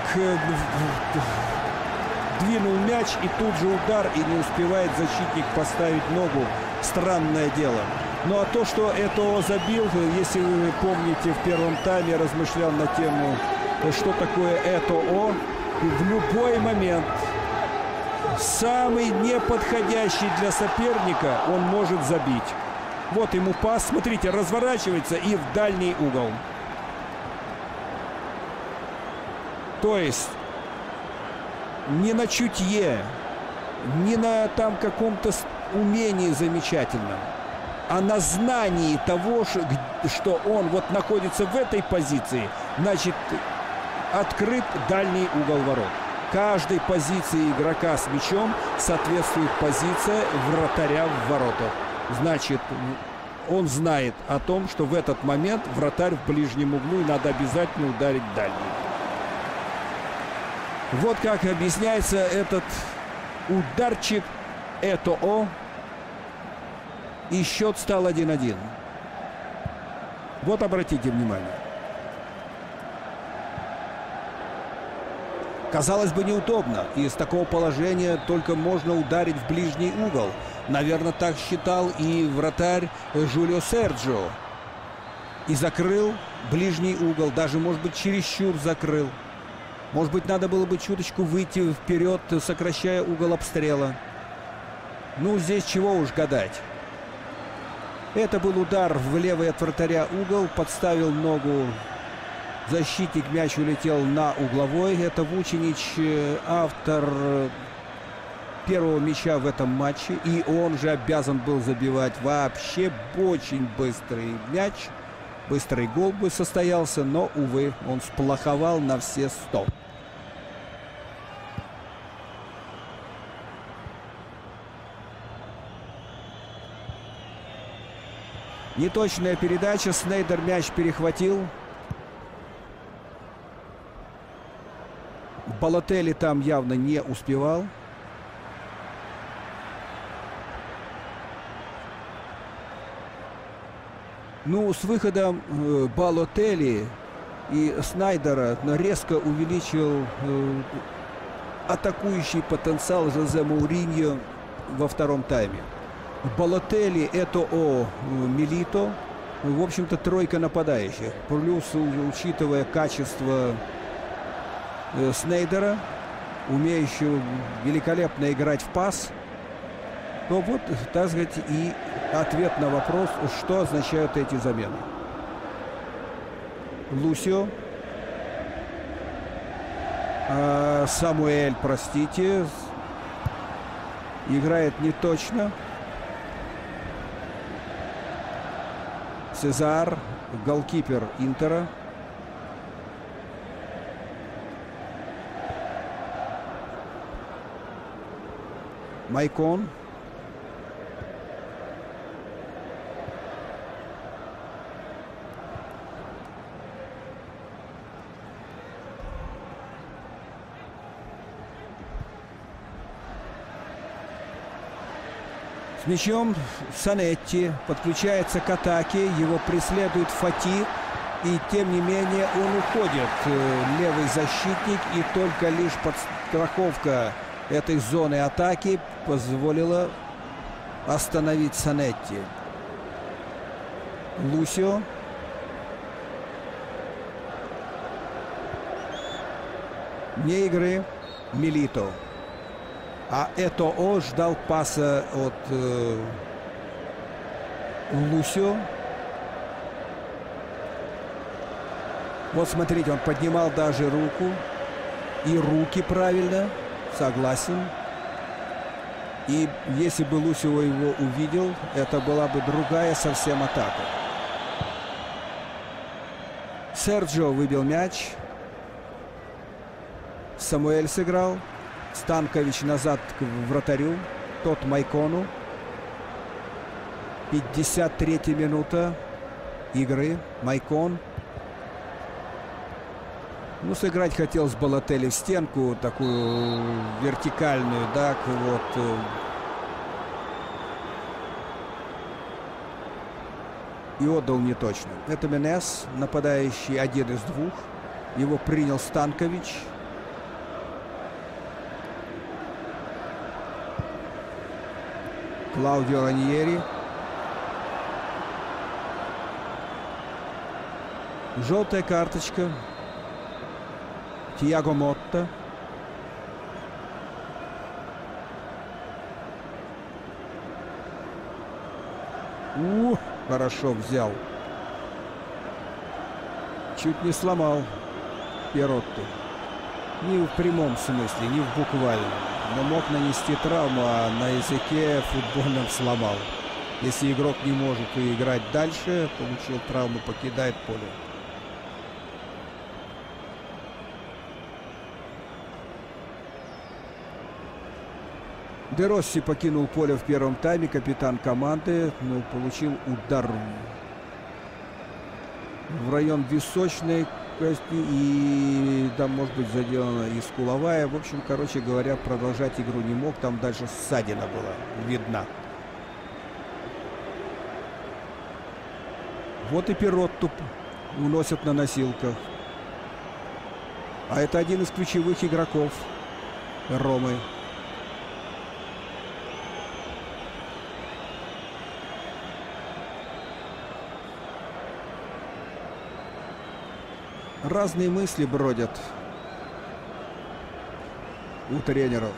двинул мяч, и тут же удар, и не успевает защитник поставить ногу. Странное дело. Ну а то, что Этоо забил, если вы помните, в первом тайме размышлял на тему, что такое Этоо, в любой момент, самый неподходящий для соперника, он может забить. Вот ему пас, смотрите, разворачивается и в дальний угол. То есть не на чутье, не на там каком-то умении замечательном, а на знании того, что он вот находится в этой позиции, значит, открыт дальний угол ворот. Каждой позиции игрока с мячом соответствует позиция вратаря в воротах. Значит, он знает о том, что в этот момент вратарь в ближнем углу, и надо обязательно ударить дальний. Вот как объясняется этот ударчик Этоо. И счет стал 1-1. Вот обратите внимание. Казалось бы, неудобно. Из такого положения только можно ударить в ближний угол. Наверное, так считал и вратарь Жулио Серджио. И закрыл ближний угол. Даже, может быть, чересчур закрыл. Может быть, надо было бы чуточку выйти вперед, сокращая угол обстрела. Ну, здесь чего уж гадать. Это был удар в левый от вратаря угол. Подставил ногу защитник. Мяч улетел на угловой. Это Вучинич, автор первого мяча в этом матче. И он же обязан был забивать. Вообще очень быстрый мяч. Быстрый гол бы состоялся, но, увы, он сплоховал на все 100. Неточная передача. Снейдер мяч перехватил. Балотелли там явно не успевал. Ну, с выходом Балотелли и Снайдера резко увеличил атакующий потенциал Жозе Мауриньо во втором тайме. Балотелли, Этоо, Милито. В общем-то, тройка нападающих. Плюс, учитывая качество Снайдера, умеющего великолепно играть в пас, то вот, так сказать, и ответ на вопрос, что означают эти замены. Лусио. Самуэль, простите, играет не точно. Сезар, голкипер Интера. Майкон. С мячом Санетти подключается к атаке. Его преследует Фати. И тем не менее он уходит. Левый защитник. И только лишь подстраховка этой зоны атаки позволила остановить Санетти. Лусио. Вне игры Милито. А Этоо ждал паса от Лусио. Вот смотрите, он поднимал даже руку. И руки правильно. Согласен. И если бы Лусио его увидел, это была бы другая совсем атака. Серджио выбил мяч. Самуэль сыграл. Станкович назад к вратарю. Тот Майкону. 53-я минута игры. Майкон. Ну, сыграть хотел с Балотелли в стенку, такую вертикальную, да, вот. И отдал не точно. Это Менес, нападающий, один из двух. Его принял Станкович. Клаудио Раньери. Желтая карточка. Тиаго Мотта. Хорошо взял. Чуть не сломал Перотту. Не в прямом смысле, не в буквальном. Но мог нанести травму, а на языке футбольном сломал. Если игрок не может играть дальше, получил травму, покидает поле. Де Росси покинул поле в первом тайме, капитан команды, но получил удар в район височной кости, и там может быть заделана и скуловая. В общем, короче говоря, продолжать игру не мог, там дальше ссадина была видна. Вот и Перотту уносят на носилках. А это один из ключевых игроков Ромы. Разные мысли бродят у тренеров.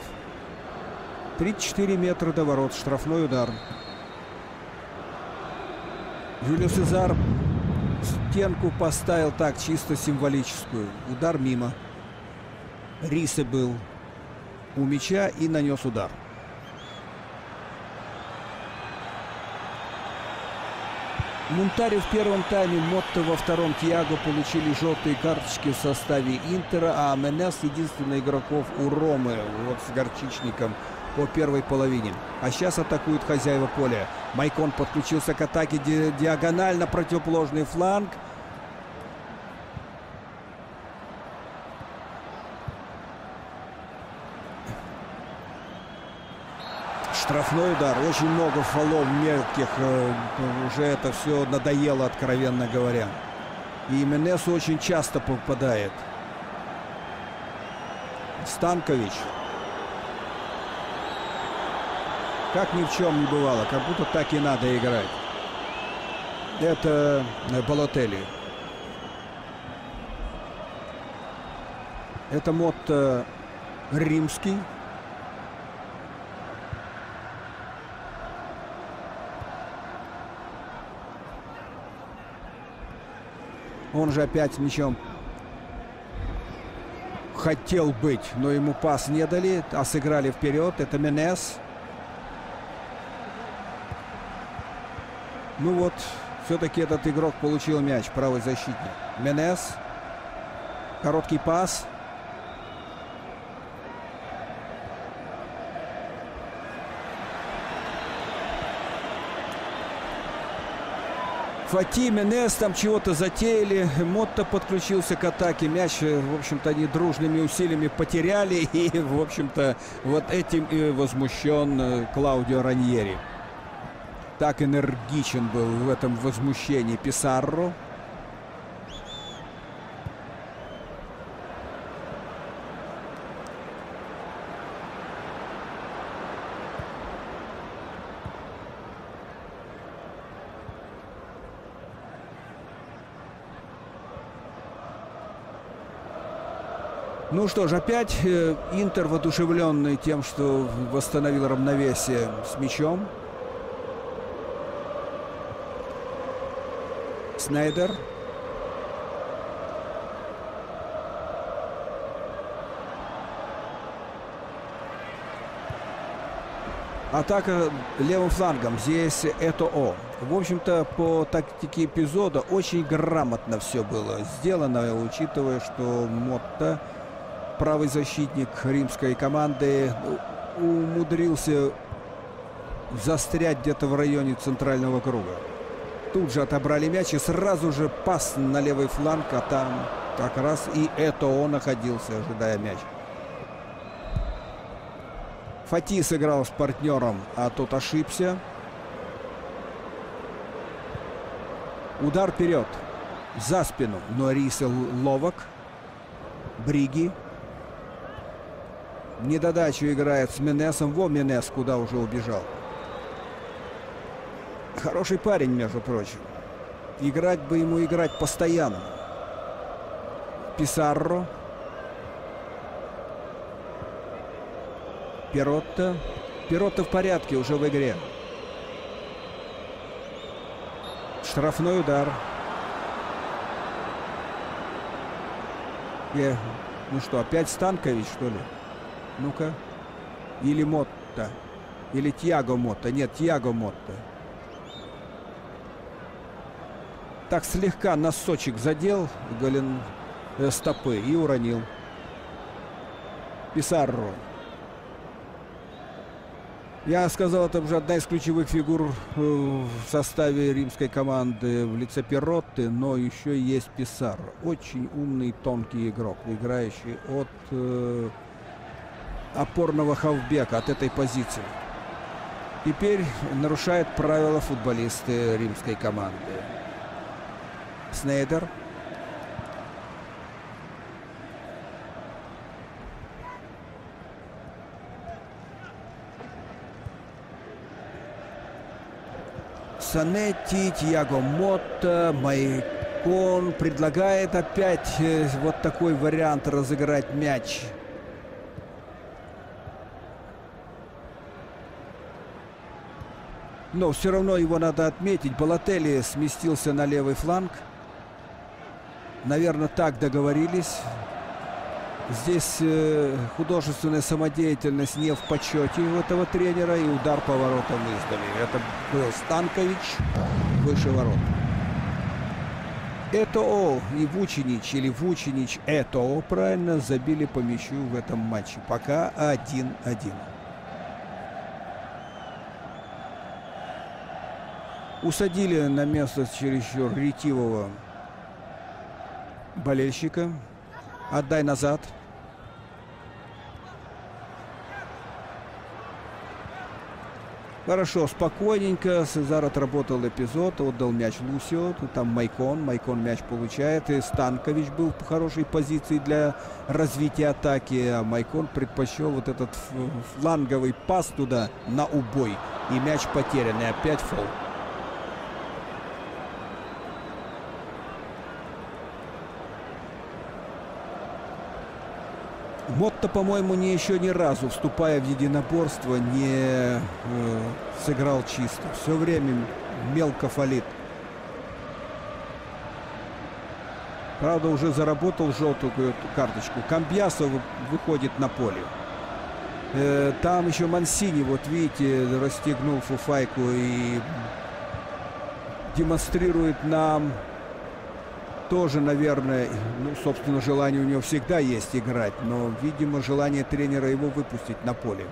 34 метра до ворот. Штрафной удар. Жюлио Сезар стенку поставил так, чисто символическую. Удар мимо. Рисе был у мяча и нанес удар. Мунтари в первом тайме, Мотто во втором, Тиаго получили желтые карточки в составе Интера, а Менес единственный игроков у Ромы, вот с горчичником по первой половине. А сейчас атакуют хозяева поля. Майкон подключился к атаке диагонально, противоположный фланг. Штрафной удар. Очень много фолов мелких. Уже это все надоело, откровенно говоря. И Менес очень часто попадает. Станкович. Как ни в чем не бывало. Как будто так и надо играть. Это Балотелли. Это Мотта римский. Он же опять с мячом хотел быть, но ему пас не дали, а сыграли вперед. Это Менес. Ну вот, все-таки этот игрок получил мяч, правый защитник. Менес. Короткий пас. Фати, Менес там чего-то затеяли. Мотта подключился к атаке. Мяч, в общем-то, они дружными усилиями потеряли. И, в общем-то, вот этим и возмущен Клаудио Раньери. Так энергичен был в этом возмущении Писарро. Ну что ж, опять Интер воодушевленный тем, что восстановил равновесие с мячом. Снайдер. Атака левым флангом. Здесь Этоо. В общем-то, по тактике эпизода очень грамотно все было сделано, учитывая, что Мотта, правый защитник римской команды, умудрился застрять где-то в районе центрального круга. Тут же отобрали мяч и сразу же пас на левый фланг, а там как раз и Этоо находился, ожидая мяч. Фати сыграл с партнером, а тот ошибся. Удар вперед, за спину, но Риса ловок. Бриги. Недодачу играет с Менесом. Во, Менес куда уже убежал. Хороший парень, между прочим. Играть бы ему играть постоянно. Писарро. Перотто. Перотто в порядке уже в игре. Штрафной удар. Ну что, опять Станкович, что ли? Ну-ка. Или Мотта. Или Тьяго Мотта. Нет, Тьяго Мотта. Так слегка носочек задел стопы и уронил. Писарро. Я сказал, это уже одна из ключевых фигур в составе римской команды в лице Перотты, но еще есть Писарро. Очень умный, тонкий игрок, играющий от опорного хавбека, от этой позиции. Теперь нарушает правила футболисты римской команды. Снейдер. Санетти, Тьяго Мотта, Майкон предлагает опять вот такой вариант разыграть мяч. Но все равно его надо отметить. Балотелли сместился на левый фланг. Наверное, так договорились. Здесь художественная самодеятельность не в почете у этого тренера. И удар по воротам издали. Это был Станкович выше ворот. Этоо и Вучинич, или Вучинич, Этоо, правильно, забили по мячу в этом матче. Пока 1-1. Усадили на место чересчур ретивого болельщика. Отдай назад. Хорошо, спокойненько. Сезар отработал эпизод, отдал мяч Лусио. Там Майкон мяч получает. И Станкович был в хорошей позиции для развития атаки. А Майкон предпочел вот этот фланговый пас туда на убой. И мяч потерян. И опять фол. Мотто, по-моему, еще ни разу, вступая в единоборство, не сыграл чисто. Все время мелко фалит. Правда, уже заработал желтую карточку. Камбьясо выходит на поле. Там еще Мансини, вот видите, расстегнул фуфайку и демонстрирует нам тоже, наверное, ну, собственно, желание у него всегда есть играть, но, видимо, желание тренера его выпустить на поле.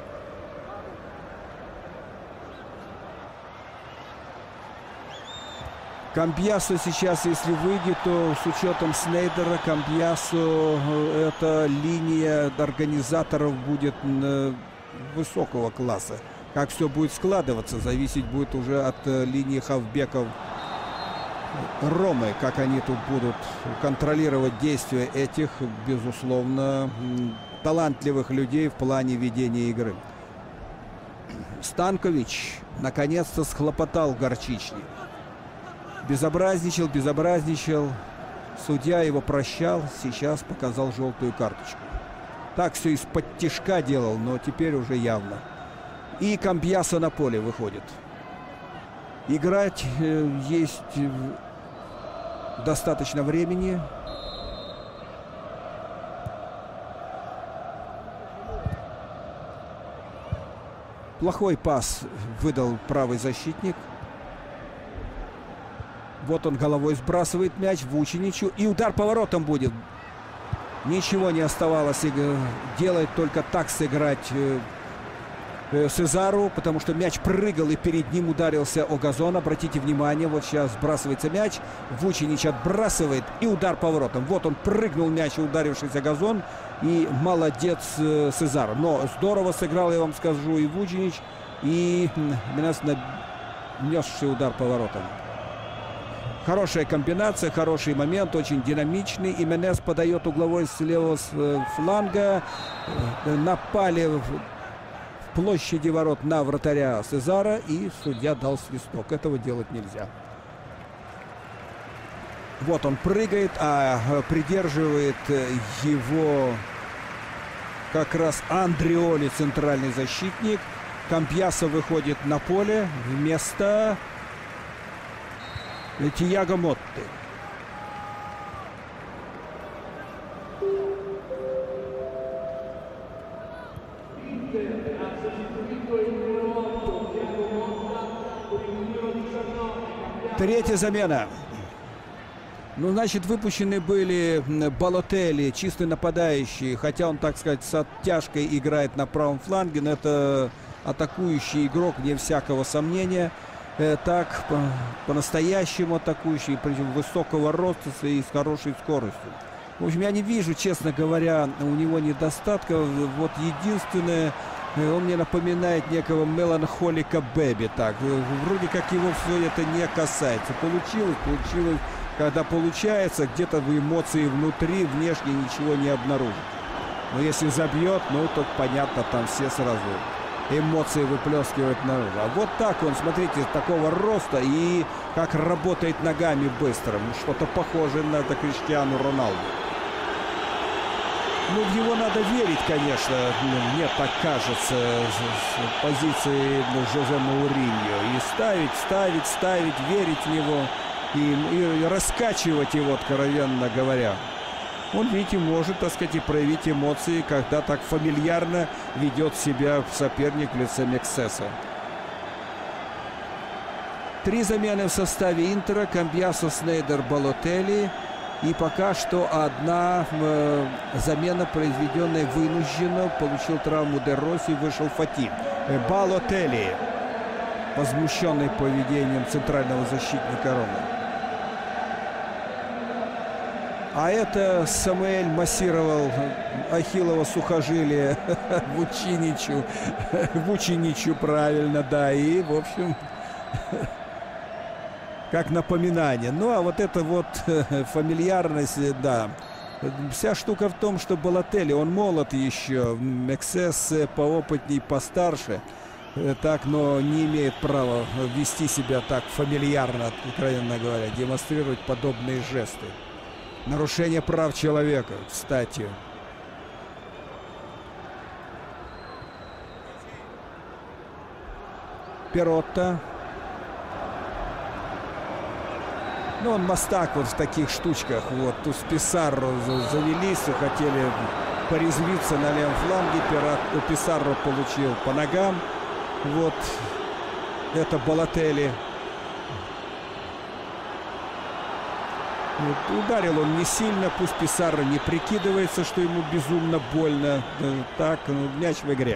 Камбьясо сейчас, если выйдет, то с учетом Снейдера, Камбьясо, эта линия организаторов будет высокого класса. Как все будет складываться, зависеть будет уже от линии хавбеков Ромы, как они тут будут контролировать действия этих, безусловно, талантливых людей в плане ведения игры. Станкович наконец-то схлопотал горчичник. Безобразничал. Судья его прощал, сейчас показал желтую карточку. Так все из-под тишка делал, но теперь уже явно. И Камбьясо на поле выходит. Играть есть достаточно времени. Плохой пас выдал правый защитник. Вот он головой сбрасывает мяч Вучиничу. И удар поворотом будет. Ничего не оставалось делать, только так сыграть Сезару, потому что мяч прыгал и перед ним ударился о газон. Обратите внимание, вот сейчас сбрасывается мяч, Вучинич отбрасывает и удар поворотом. Вот он прыгнул мяч, ударившийся о газон, и молодец Сезар. Но здорово сыграл, я вам скажу, и Вучинич, и несший удар поворотом. Хорошая комбинация, хороший момент, очень динамичный. И Менес подает угловой с левого фланга. Напали в площади ворот на вратаря Сезара, и судья дал свисток. Этого делать нельзя. Вот он прыгает, а придерживает его как раз Андреоли, центральный защитник. Камбьясо выходит на поле вместо Тиаго Мотты. Третья замена. Ну, значит, выпущены были Балотелли, чистый нападающий. Хотя он, так сказать, с оттяжкой играет на правом фланге. Но это атакующий игрок, вне всякого сомнения. Так, по-настоящему атакующий, причем высокого роста и с хорошей скоростью. В общем, я не вижу, честно говоря, у него недостатков. Вот единственное... Он мне напоминает некого меланхолика Бэби. Так, вроде как его все это не касается. Получилось. Когда получается, где-то в эмоции внутри, внешне ничего не обнаружить. Но если забьет, ну, то понятно, там все сразу эмоции выплескивают наружу. А вот так он, смотрите, такого роста и как работает ногами быстро. Что-то похожее на это Криштиану Роналду. Ну, в него надо верить, конечно, мне так кажется, с позиции Жозе Мауриньо. И ставить, верить в него и раскачивать его, откровенно говоря. Он, видите, может, так сказать, и проявить эмоции, когда так фамильярно ведет себя соперник в лице Мексеса. 3 замены в составе Интера: Камбьясо, Снейдер, Балотелли. И пока что одна замена, произведенная вынужденно. Получил травму Де Росси, вышел Фати. Балотелли, возмущенный поведением центрального защитника Ромы. А это Самуэль массировал ахиллово сухожилие Вучиничу. Вучиничу, правильно, да. И, в общем, как напоминание. Ну, а вот эта вот фамильярность, да. Вся штука в том, что Балотелли, он молод еще. Мексес поопытней, постарше. Так, но не имеет права вести себя так фамильярно, откровенно говоря, демонстрировать подобные жесты. Нарушение прав человека, кстати. Перотто. Ну, он мастак вот в таких штучках. Вот, тут с Писарро завелись, хотели порезвиться на левом фланге. Писарро получил по ногам. Вот, это Балотелли. Вот, ударил он не сильно, пусть Писарро не прикидывается, что ему безумно больно. Так, ну, мяч в игре.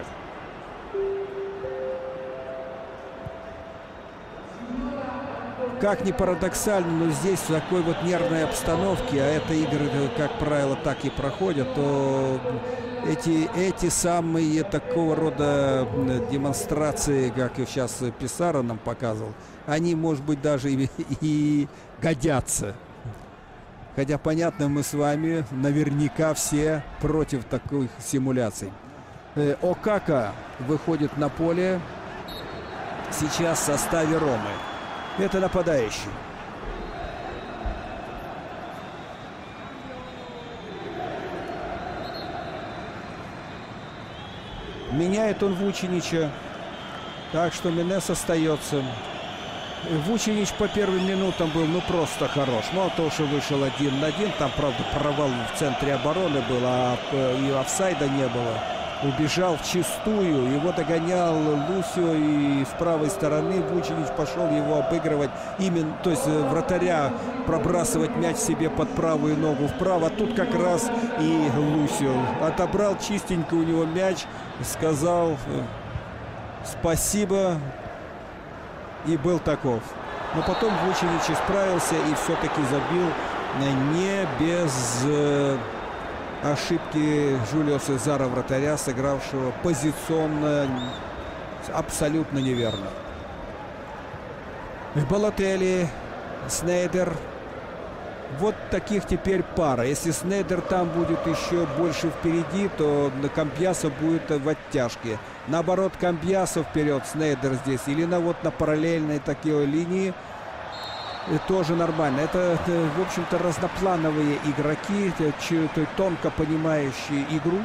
Как ни парадоксально, но здесь в такой вот нервной обстановке, а это игры, как правило, так и проходят, то эти самые такого рода демонстрации, как и сейчас Писарро нам показывал, они, может быть, даже и годятся. Хотя, понятно, мы с вами наверняка все против таких симуляций. Окака выходит на поле сейчас в составе Ромы. Это нападающий. Меняет он Вучинича. Так что Менес остается. Вучинич по первым минутам был ну просто хорош. Мало того, что вышел 1 на 1. Там, правда, провал в центре обороны был, а и офсайда не было. Убежал вчистую. Его догонял Лусио, и с правой стороны Вучинич пошел его обыгрывать. Именно, то есть вратаря пробрасывать мяч себе под правую ногу вправо. А тут как раз и Лусио отобрал чистенько у него мяч. Сказал спасибо. И был таков. Но потом Вучинич исправился и все-таки забил не без ошибки Жулио Сезара, вратаря, сыгравшего позиционно абсолютно неверно. Балотелли, Снейдер. Вот таких теперь пара. Если Снейдер там будет еще больше впереди, то Камбьясо будет в оттяжке. Наоборот, Камбьясо вперед, Снейдер здесь. Или на параллельной такой линии. Тоже нормально. Это, в общем-то, разноплановые игроки, тонко понимающие игру.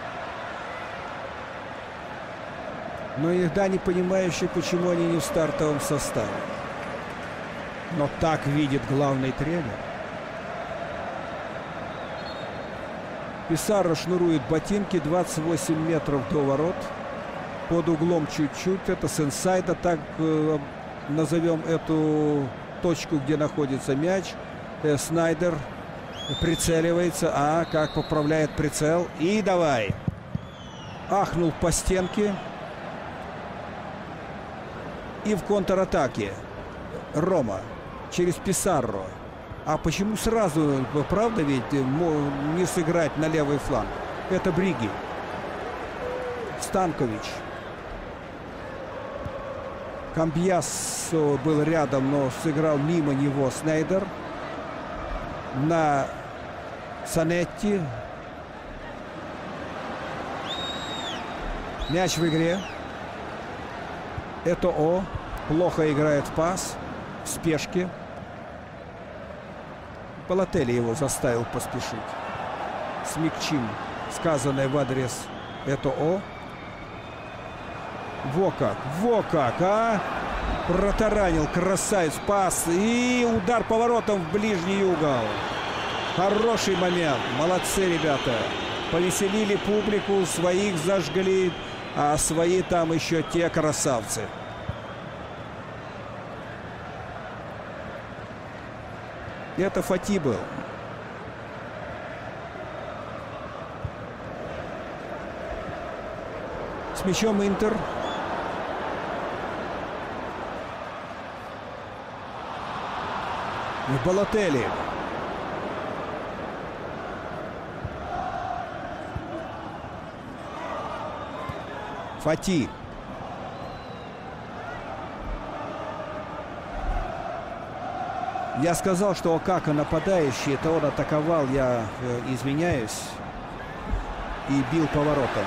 Но иногда не понимающие, почему они не в стартовом составе. Но так видит главный тренер. Писарро шнурует ботинки, 28 метров до ворот. Под углом чуть-чуть. Это с инсайда, так назовем эту точку, где находится мяч. Снайдер прицеливается. А как поправляет прицел. И давай. Ахнул по стенке. И в контратаке Рома через Писарро. А почему сразу, правда ведь, не сыграть на левый фланг? Это Бриги. Станкович. Камбьясо был рядом, но сыграл мимо него Снейдер. На Санетти. Мяч в игре. Этоо плохо играет в пас. В спешке. Балотелли его заставил поспешить. Смягчим сказанное в адрес Этоо. Во как, а! Протаранил, красавец, пас. И удар поворотом в ближний угол. Хороший момент. Молодцы, ребята. Повеселили публику, своих зажгли, а свои там еще те красавцы. Это Фати был. С мячом Интер. Балотелли. Фати. Я сказал, что Окака нападающий, это он атаковал, я извиняюсь, и бил поворотом.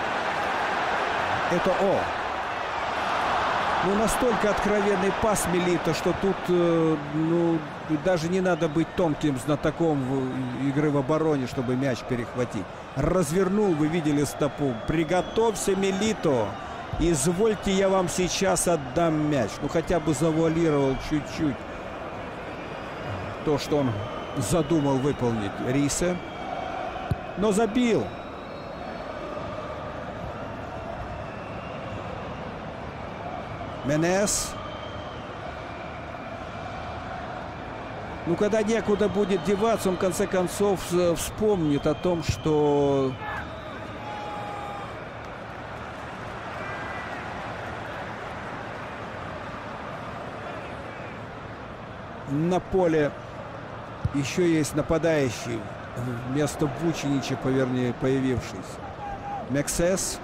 Это О. Ну, настолько откровенный пас Милито, что тут ну, даже не надо быть тонким знатоком игры в обороне, чтобы мяч перехватить. Развернул, вы видели стопу. Приготовься, Милито. Извольте, я вам сейчас отдам мяч. Ну, хотя бы завуалировал чуть-чуть то, что он задумал выполнить. Рисе. Но забил. Менес. Ну, когда некуда будет деваться, он в конце концов вспомнит о том, что на поле еще есть нападающий вместо Вучинича, появившийся. Мексес.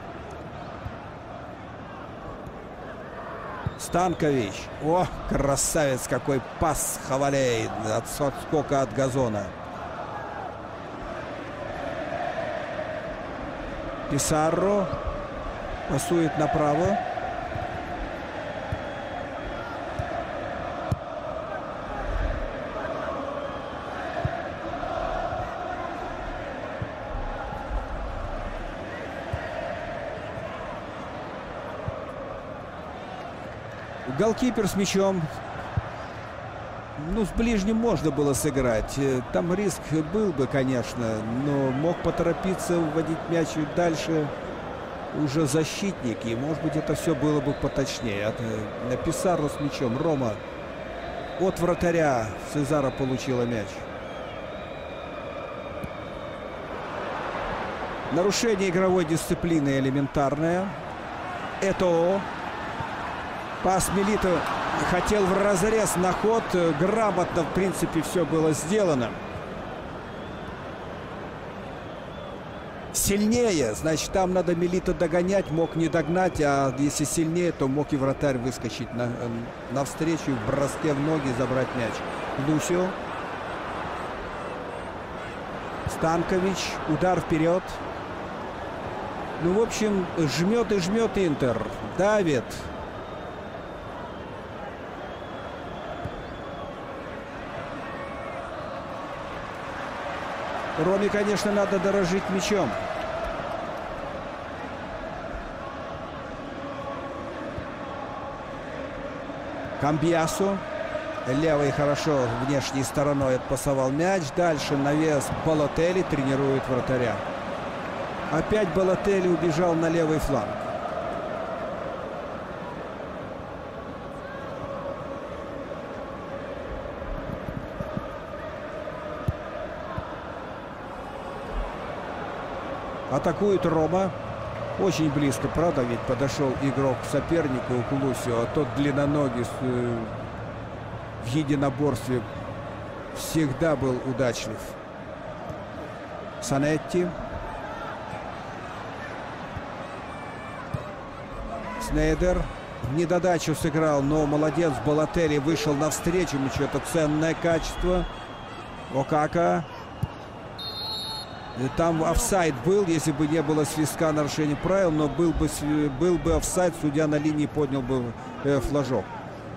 Станкович. О, красавец, какой пас Хавалей от отскока от газона. Писарро пасует направо. Голкипер с мячом. Ну, с ближним можно было сыграть. Там риск был бы, конечно, но мог поторопиться, уводить мяч дальше уже защитник. И, может быть, это все было бы поточнее. Писарро с мячом. Рома от вратаря Сезара получила мяч. Нарушение игровой дисциплины элементарное. Это пас Милито хотел в разрез на ход. Грамотно, в принципе, все было сделано. Сильнее, значит, там надо Милито догонять. Мог не догнать, а если сильнее, то мог и вратарь выскочить навстречу, в броске в ноги забрать мяч. Лусио. Станкович. Удар вперед. Ну, в общем, жмет и жмет Интер. Давит. Роме, конечно, надо дорожить мячом. Камбьясо. Левой хорошо внешней стороной отпасовал мяч. Дальше навес Балотелли тренирует вратаря. Опять Балотелли убежал на левый фланг. Атакует Рома. Очень близко, правда, ведь подошел игрок к сопернику, к Лусио, а тот длинноногий в единоборстве всегда был удачлив. Санетти. Снейдер. Недодачу сыграл, но молодец. Балотелли вышел навстречу. Это ценное качество. Окака. Там офсайд был, если бы не было свистка нарушения правил, но был бы офсайд, судья на линии поднял бы флажок.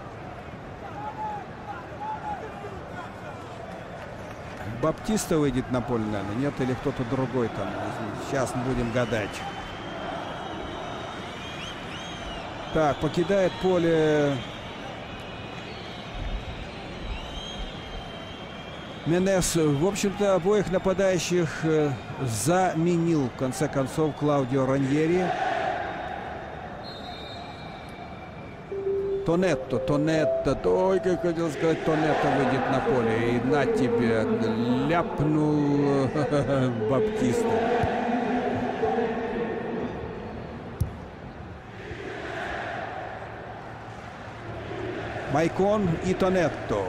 Баптиста выйдет на поле, наверное, нет, или кто-то другой там. Сейчас будем гадать. Так, покидает поле Менес. В общем-то, обоих нападающих заменил, в конце концов, Клаудио Раньери. Тонетто. Ой, как хотел сказать, Тонетто выйдет на поле. И на тебе ляпнул Баптиста. Майкон и Тонетто.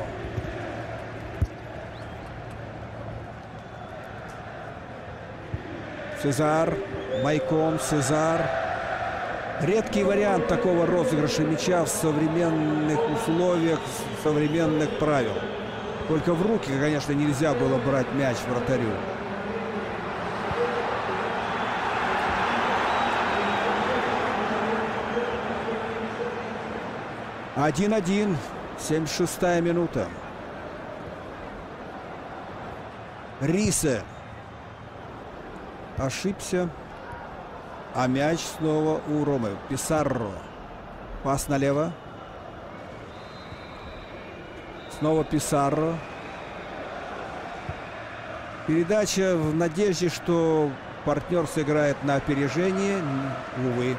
Сезар, Майкон, Сезар. Редкий вариант такого розыгрыша мяча в современных условиях, современных правил. Только в руки, конечно, нельзя было брать мяч вратарю. Один-один, 76-я минута. Рисе ошибся. А мяч снова у Ромы. Писарро. Пас налево. Снова Писарро. Передача в надежде, что партнер сыграет на опережение. Увы.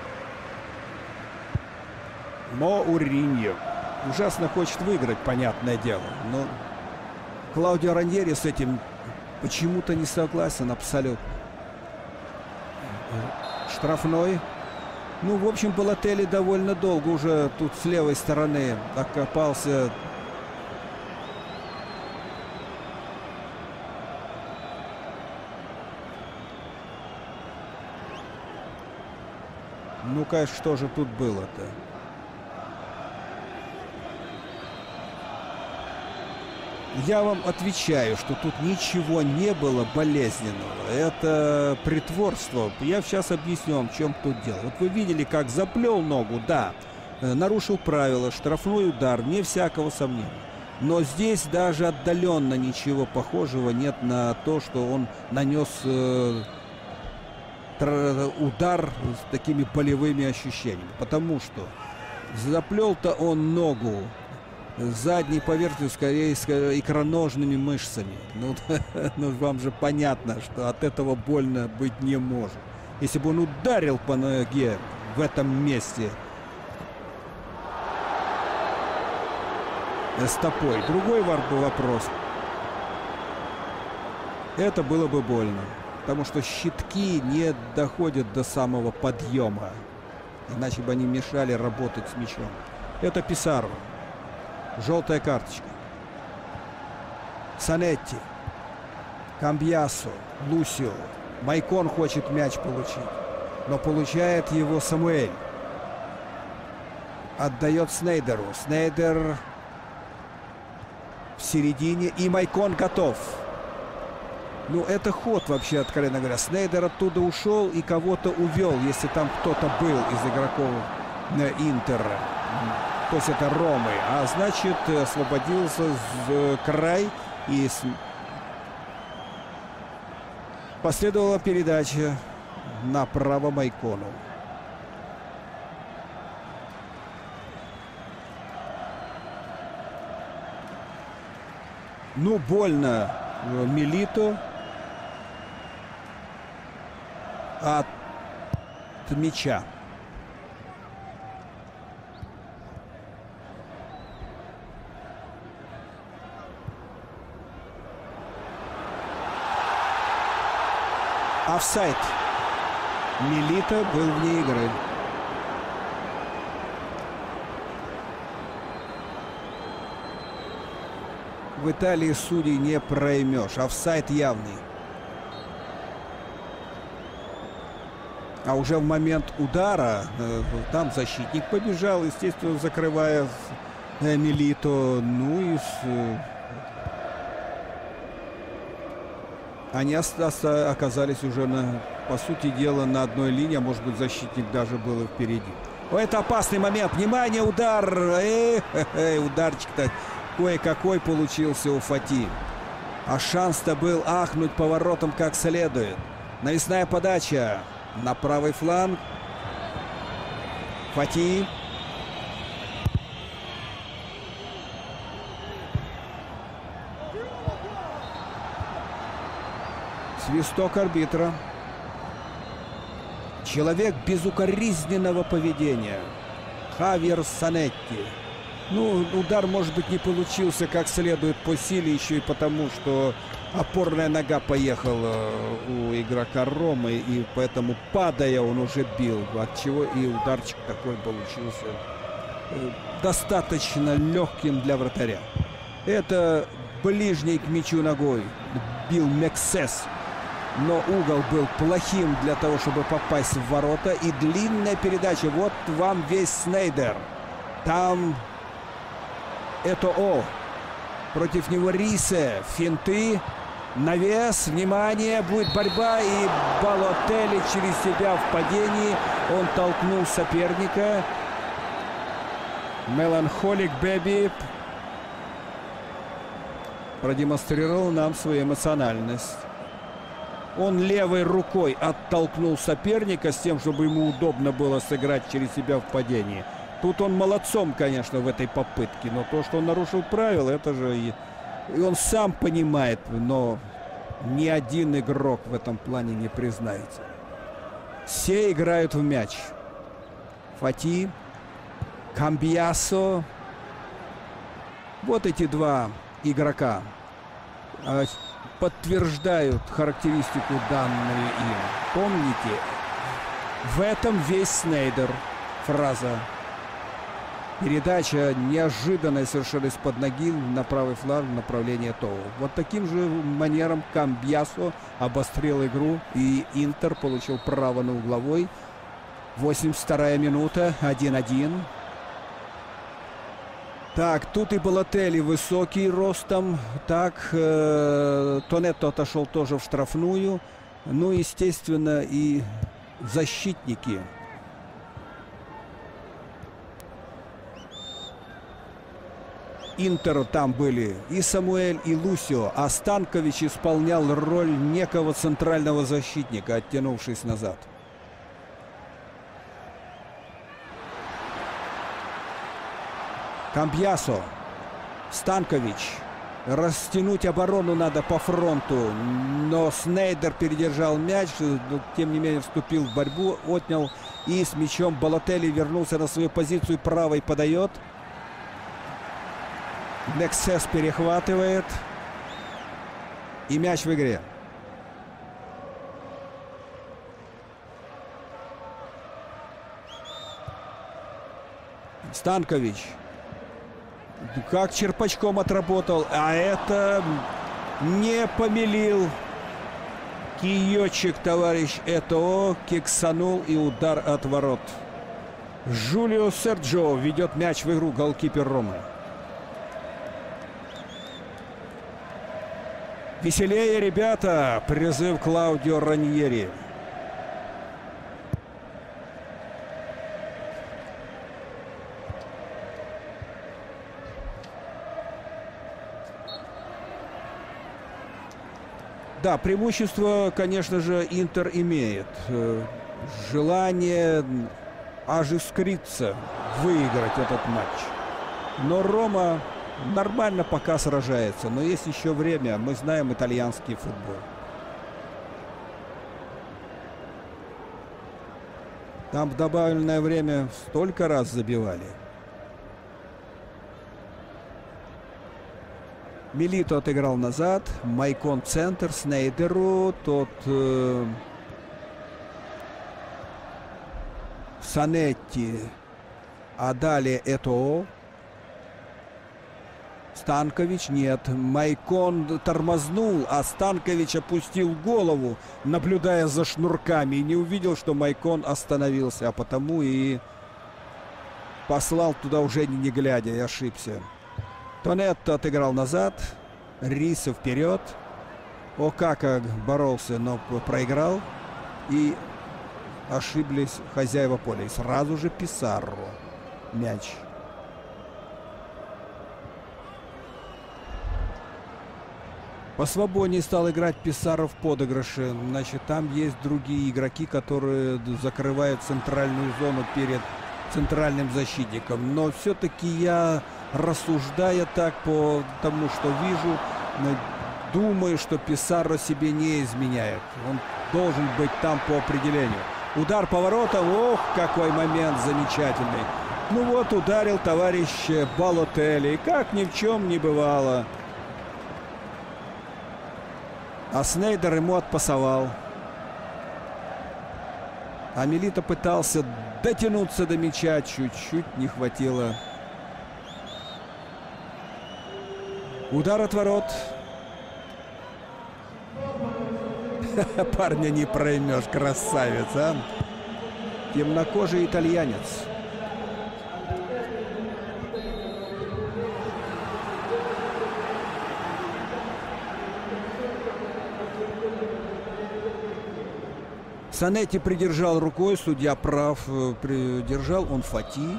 Моуриньо. Ужасно хочет выиграть, понятное дело. Но Клаудио Раньери с этим почему-то не согласен абсолютно. Штрафной. Ну, в общем, Балотелли довольно долго уже тут с левой стороны окопался. Ну, конечно, что же тут было-то? Я вам отвечаю, что тут ничего не было болезненного. Это притворство. Я сейчас объясню вам, в чем тут дело. Вот вы видели, как заплел ногу, да, нарушил правила, штрафной удар, вне всякого сомнения. Но здесь даже отдаленно ничего похожего нет на то, что он нанес удар с такими болевыми ощущениями. Потому что заплел-то он ногу задней поверхностью, скорее с икроножными мышцами. Ну, вам же понятно, что от этого больно быть не может. Если бы он ударил по ноге в этом месте стопой, другой вопрос. Это было бы больно. Потому что щитки не доходят до самого подъема. Иначе бы они мешали работать с мячом. Это Писарро. Желтая карточка. Санетти. Камбьясо. Лусио. Майкон хочет мяч получить. Но получает его Самуэль. Отдает Снейдеру. Снейдер в середине. И Майкон готов. Ну, это ход вообще, откровенно говоря. Снейдер оттуда ушел и кого-то увел, если там кто-то был из игроков Интера. То есть это Ромы. А значит, освободился в край и последовала передача направо Майкону. Ну, больно Милито от мяча. Офсайд. Милито был вне игры. В Италии судей не проймешь. Офсайд явный. А уже в момент удара там защитник побежал, естественно, закрывая Милито. Ну и они оказались уже, по сути дела, на одной линии. А может быть, защитник даже был впереди. О, это опасный момент. Внимание, удар. Ударчик-то кое-какой получился у Фати. А шанс-то был ахнуть поворотом как следует. Навесная подача на правый фланг. Фати. Свисток арбитра. Человек безукоризненного поведения. Хавьер Санетти. Ну, удар, может быть, не получился как следует по силе, еще и потому, что опорная нога поехала у игрока Ромы, и поэтому, падая, он уже бил, от чего и ударчик такой получился достаточно легким для вратаря. Это ближний к мячу ногой бил Мексес. Но угол был плохим для того, чтобы попасть в ворота. И длинная передача. Вот вам весь Снейдер. Там Этоо. Против него Рисе. Финты. Навес. Внимание. Будет борьба. И Балотелли через себя в падении. Он толкнул соперника. Меланхолик Бэби продемонстрировал нам свою эмоциональность. Он левой рукой оттолкнул соперника с тем, чтобы ему удобно было сыграть через себя в падении. Тут он молодцом, конечно, в этой попытке. Но то, что он нарушил правила, это же и он сам понимает. Но ни один игрок в этом плане не признается. Все играют в мяч. Фати, Камбьясо. Вот эти два игрока подтверждают характеристику, данную им. Помните, в этом весь Снейдер. Фраза. Передача неожиданная совершенно из-под ноги на правый фланг в направлении Тоу. Вот таким же манером Камбьясо обострил игру, и Интер получил право на угловой. 82-я минута, 1-1. Так, тут и Балотелли высокий ростом. Так, Тонетто отошел тоже в штрафную. Ну, естественно, и защитники. Интеру там были и Самуэль, и Лусио. А Станкович исполнял роль некого центрального защитника, оттянувшись назад. Камбьясо, Станкович. Растянуть оборону надо по фронту. Но Снейдер передержал мяч. Тем не менее вступил в борьбу. Отнял. И с мячом Балотелли вернулся на свою позицию. Правой подает. Нексес перехватывает. И мяч в игре. Станкович. Как черпачком отработал. А это не помелил киечек товарищ Этоо. Киксанул и удар от ворот. Жулио Серджио ведет мяч в игру, голкипер Ромы. Веселее, ребята. Призыв Клаудио Раньери. Да, преимущество, конечно же, Интер имеет. Желание аж искриться выиграть этот матч. Но Рома нормально пока сражается. Но есть еще время. Мы знаем итальянский футбол. Там в добавленное время столько раз забивали. Милито отыграл назад. Майкон центр. Снейдеру. Тот Санетти. А далее Этоо. Станкович нет. Майкон тормознул, а Станкович опустил голову, наблюдая за шнурками. И не увидел, что Майкон остановился. А потому и послал туда уже не глядя. И ошибся. Тонетто отыграл назад. Риса вперед. Окака боролся, но проиграл. И ошиблись хозяева поля. И сразу же Писарро. Мяч. Посвободнее стал играть Писарро в подыгрыше. Значит, там есть другие игроки, которые закрывают центральную зону перед центральным защитником. Но все-таки я, рассуждая так по тому, что вижу, думаю, что Писарро себе не изменяет. Он должен быть там по определению. Удар по воротам. Ох, какой момент замечательный. Ну вот, ударил товарищ Балотелли. Как ни в чем не бывало. А Снейдер ему отпасовал. А Милито пытался дотянуться до мяча. Чуть-чуть не хватило. Удар от ворот. Парня не проймешь, красавец, а? Темнокожий итальянец. Санетти придержал рукой, судья прав, придержал он Фати.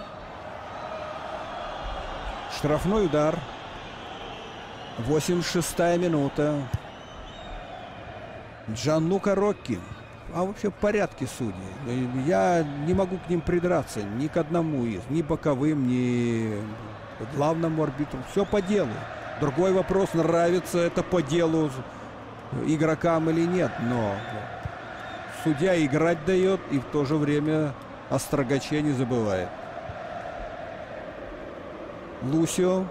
Штрафной удар. 86-я минута. Джанлука Рокки. А вообще в порядке судьи. Я не могу к ним придраться ни к одному из. Ни боковым, ни главному арбитру. Все по делу. Другой вопрос, нравится это по делу игрокам или нет. Но судья играть дает и в то же время о строгаче не забывает. Лусио.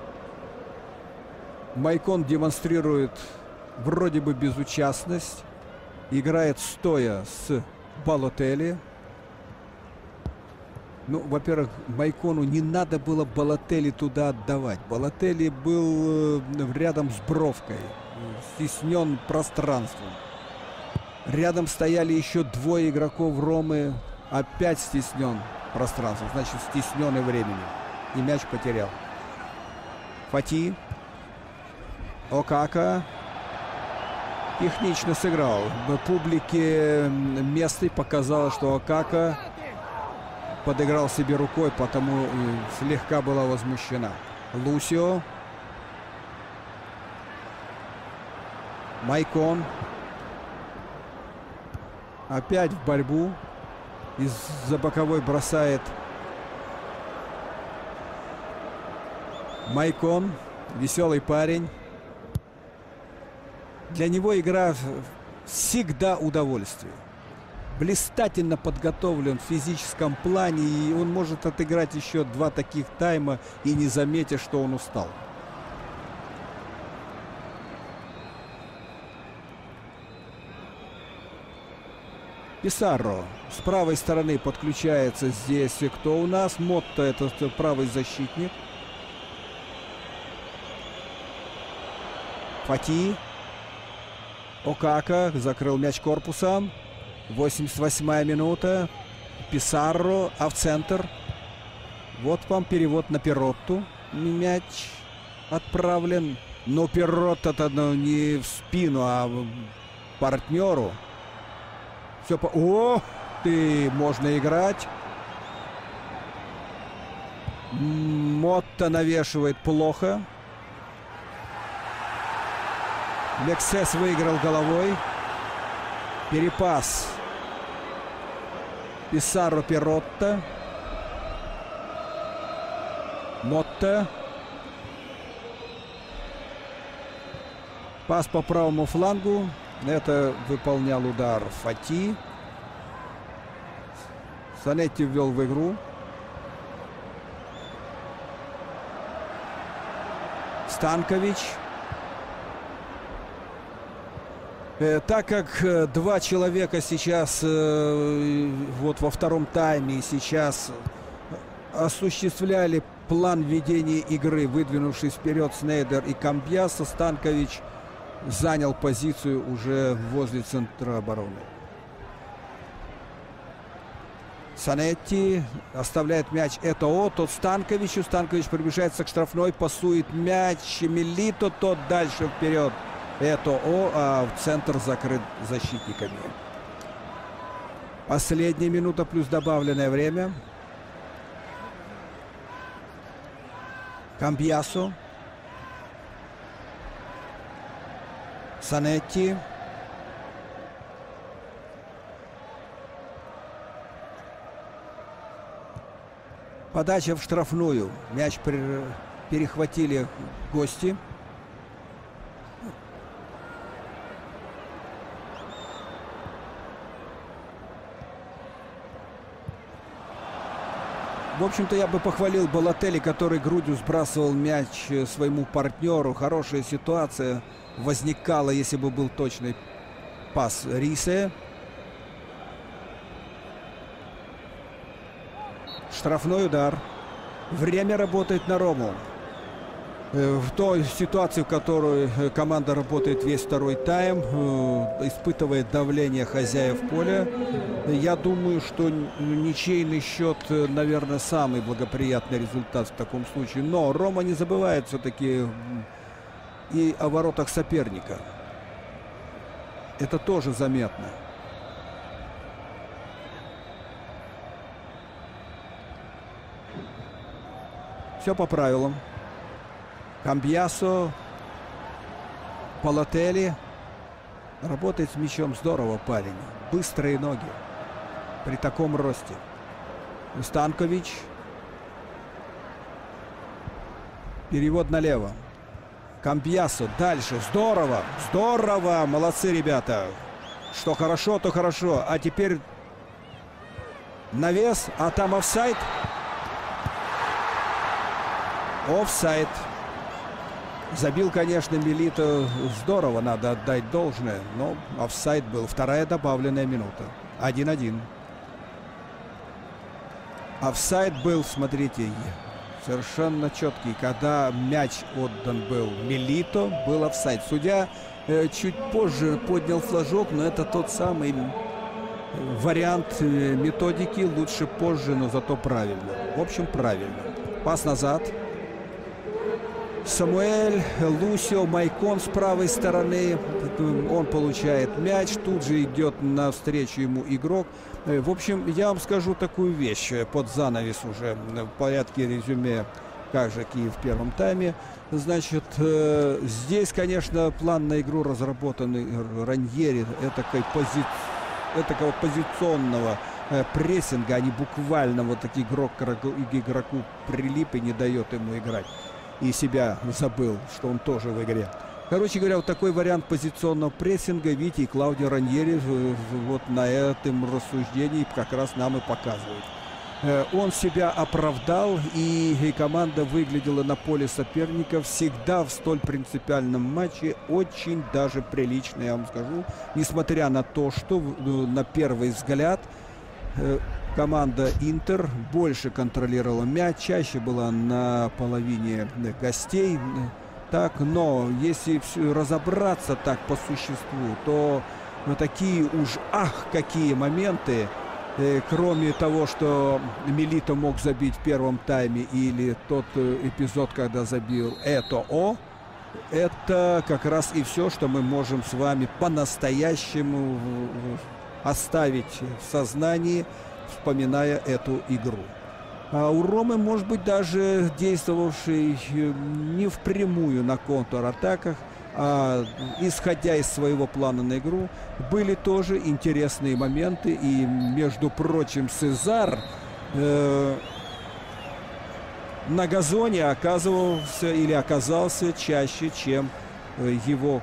Майкон демонстрирует вроде бы безучастность. Играет стоя с Балотелли. Ну, во-первых, Майкону не надо было Балотелли туда отдавать. Балотелли был рядом с бровкой. Стеснен пространством. Рядом стояли еще двое игроков Ромы. Опять стеснен пространством. Значит, стеснен и временем. И мяч потерял. Фати. Окака. Технично сыграл. Публике местной показалось, что Окака подыграл себе рукой, потому слегка была возмущена. Лусио. Майкон. Опять в борьбу. Из-за боковой бросает Майкон. Веселый парень. Для него игра всегда удовольствие. Блистательно подготовлен в физическом плане. И он может отыграть еще 2 таких тайма и не заметить, что он устал. Писарро. С правой стороны подключается здесь. Кто у нас? Мотто, это правый защитник. Фати. Окака закрыл мяч корпусом. 88-я минута. Писарро, а в центр. Вот вам перевод на Перотту. Мяч отправлен. Но Перотта-то не в спину, а партнеру. Все по... О, ты, можно играть. Мотто навешивает плохо. Лексес выиграл головой. Перепас. Писарро, Перотта. Мотто. Пас по правому флангу. Это выполнял удар Фати. Санетти ввел в игру. Станкович. Так как 2 человека сейчас вот во втором тайме сейчас осуществляли план ведения игры, выдвинувшись вперед Снейдер и Камбьясо, Станкович занял позицию уже возле центра обороны. Санетти оставляет мяч Этоо, тот Станковичу. Станкович приближается к штрафной, пасует мяч Мелито, тот дальше вперед. Этоо, а в центр закрыт защитниками. Последняя минута плюс добавленное время. Камбьясо. Санетти. Подача в штрафную. Мяч перехватили гости. В общем-то, я бы похвалил Балотелли, который грудью сбрасывал мяч своему партнеру. Хорошая ситуация возникала, если бы был точный пас Рисе. Штрафной удар. Время работает на Рому. В той ситуации, в которой команда работает весь второй тайм, испытывает давление хозяев поля, я думаю, что ничейный счет, наверное, самый благоприятный результат в таком случае. Но Рома не забывает все-таки и о воротах соперника. Это тоже заметно. Все по правилам. Камбьясо, Палотелли. Работает с мячом здорово парень. Быстрые ноги при таком росте. Станкович. Перевод налево. Камбьясо дальше. Здорово. Здорово. Молодцы, ребята. Что хорошо, то хорошо. А теперь навес. А там офсайд. Офсайд. Забил, конечно, Милито здорово, надо отдать должное. Но офсайд был. Вторая добавленная минута. 1-1. Офсайд был, смотрите, совершенно четкий. Когда мяч отдан был Милито, был офсайд. Судья чуть позже поднял флажок, но это тот самый вариант методики. Лучше позже, но зато правильно. В общем, правильно. Пас назад. Самуэль, Лусио, Майкон с правой стороны. Он получает мяч. Тут же идет навстречу ему игрок. В общем, я вам скажу такую вещь. Под занавес уже в порядке резюме, как же Киев в первом тайме. Значит, здесь, конечно, план на игру разработанный Раньери. Этакого позиционного прессинга. Они буквально вот игрок к игроку прилип и не дает ему играть. И себя забыл, что он тоже в игре. Короче говоря, вот такой вариант позиционного прессинга, видите, и Клаудио Раньери вот на этом рассуждении как раз нам и показывает. Он себя оправдал, и команда выглядела на поле соперника всегда в столь принципиальном матче очень даже прилично, я вам скажу. Несмотря на то, что на первый взгляд команда Интер больше контролировала мяч, чаще была на половине гостей. Так, но если разобраться так по существу, то такие уж какие моменты, кроме того, что Милито мог забить в первом тайме, или тот эпизод, когда забил Этоо, это как раз и все, что мы можем с вами по-настоящему оставить в сознании, вспоминая эту игру. А у Ромы, может быть, даже действовавший не впрямую на контратаках, а исходя из своего плана на игру, были тоже интересные моменты. И, между прочим, Сезар на газоне оказывался или оказался чаще, чем его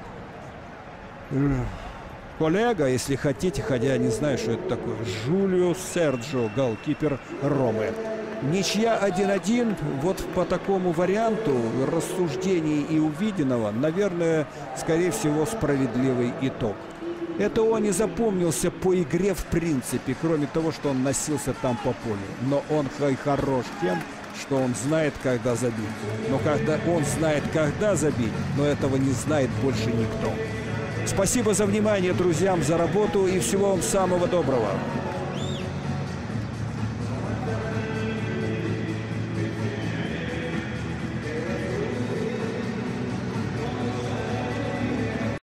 коллега, если хотите, хотя я не знаю, что это такое. Жулио Серджио, голкипер Ромы. Ничья 1-1. Вот по такому варианту рассуждений и увиденного, наверное, скорее всего, справедливый итог. Это он не запомнился по игре в принципе, кроме того, что он носился там по полю. Но он хорош тем, что он знает, когда забить. Но когда он знает, когда забить, но этого не знает больше никто. Спасибо за внимание, друзьям, за работу, и всего вам самого доброго.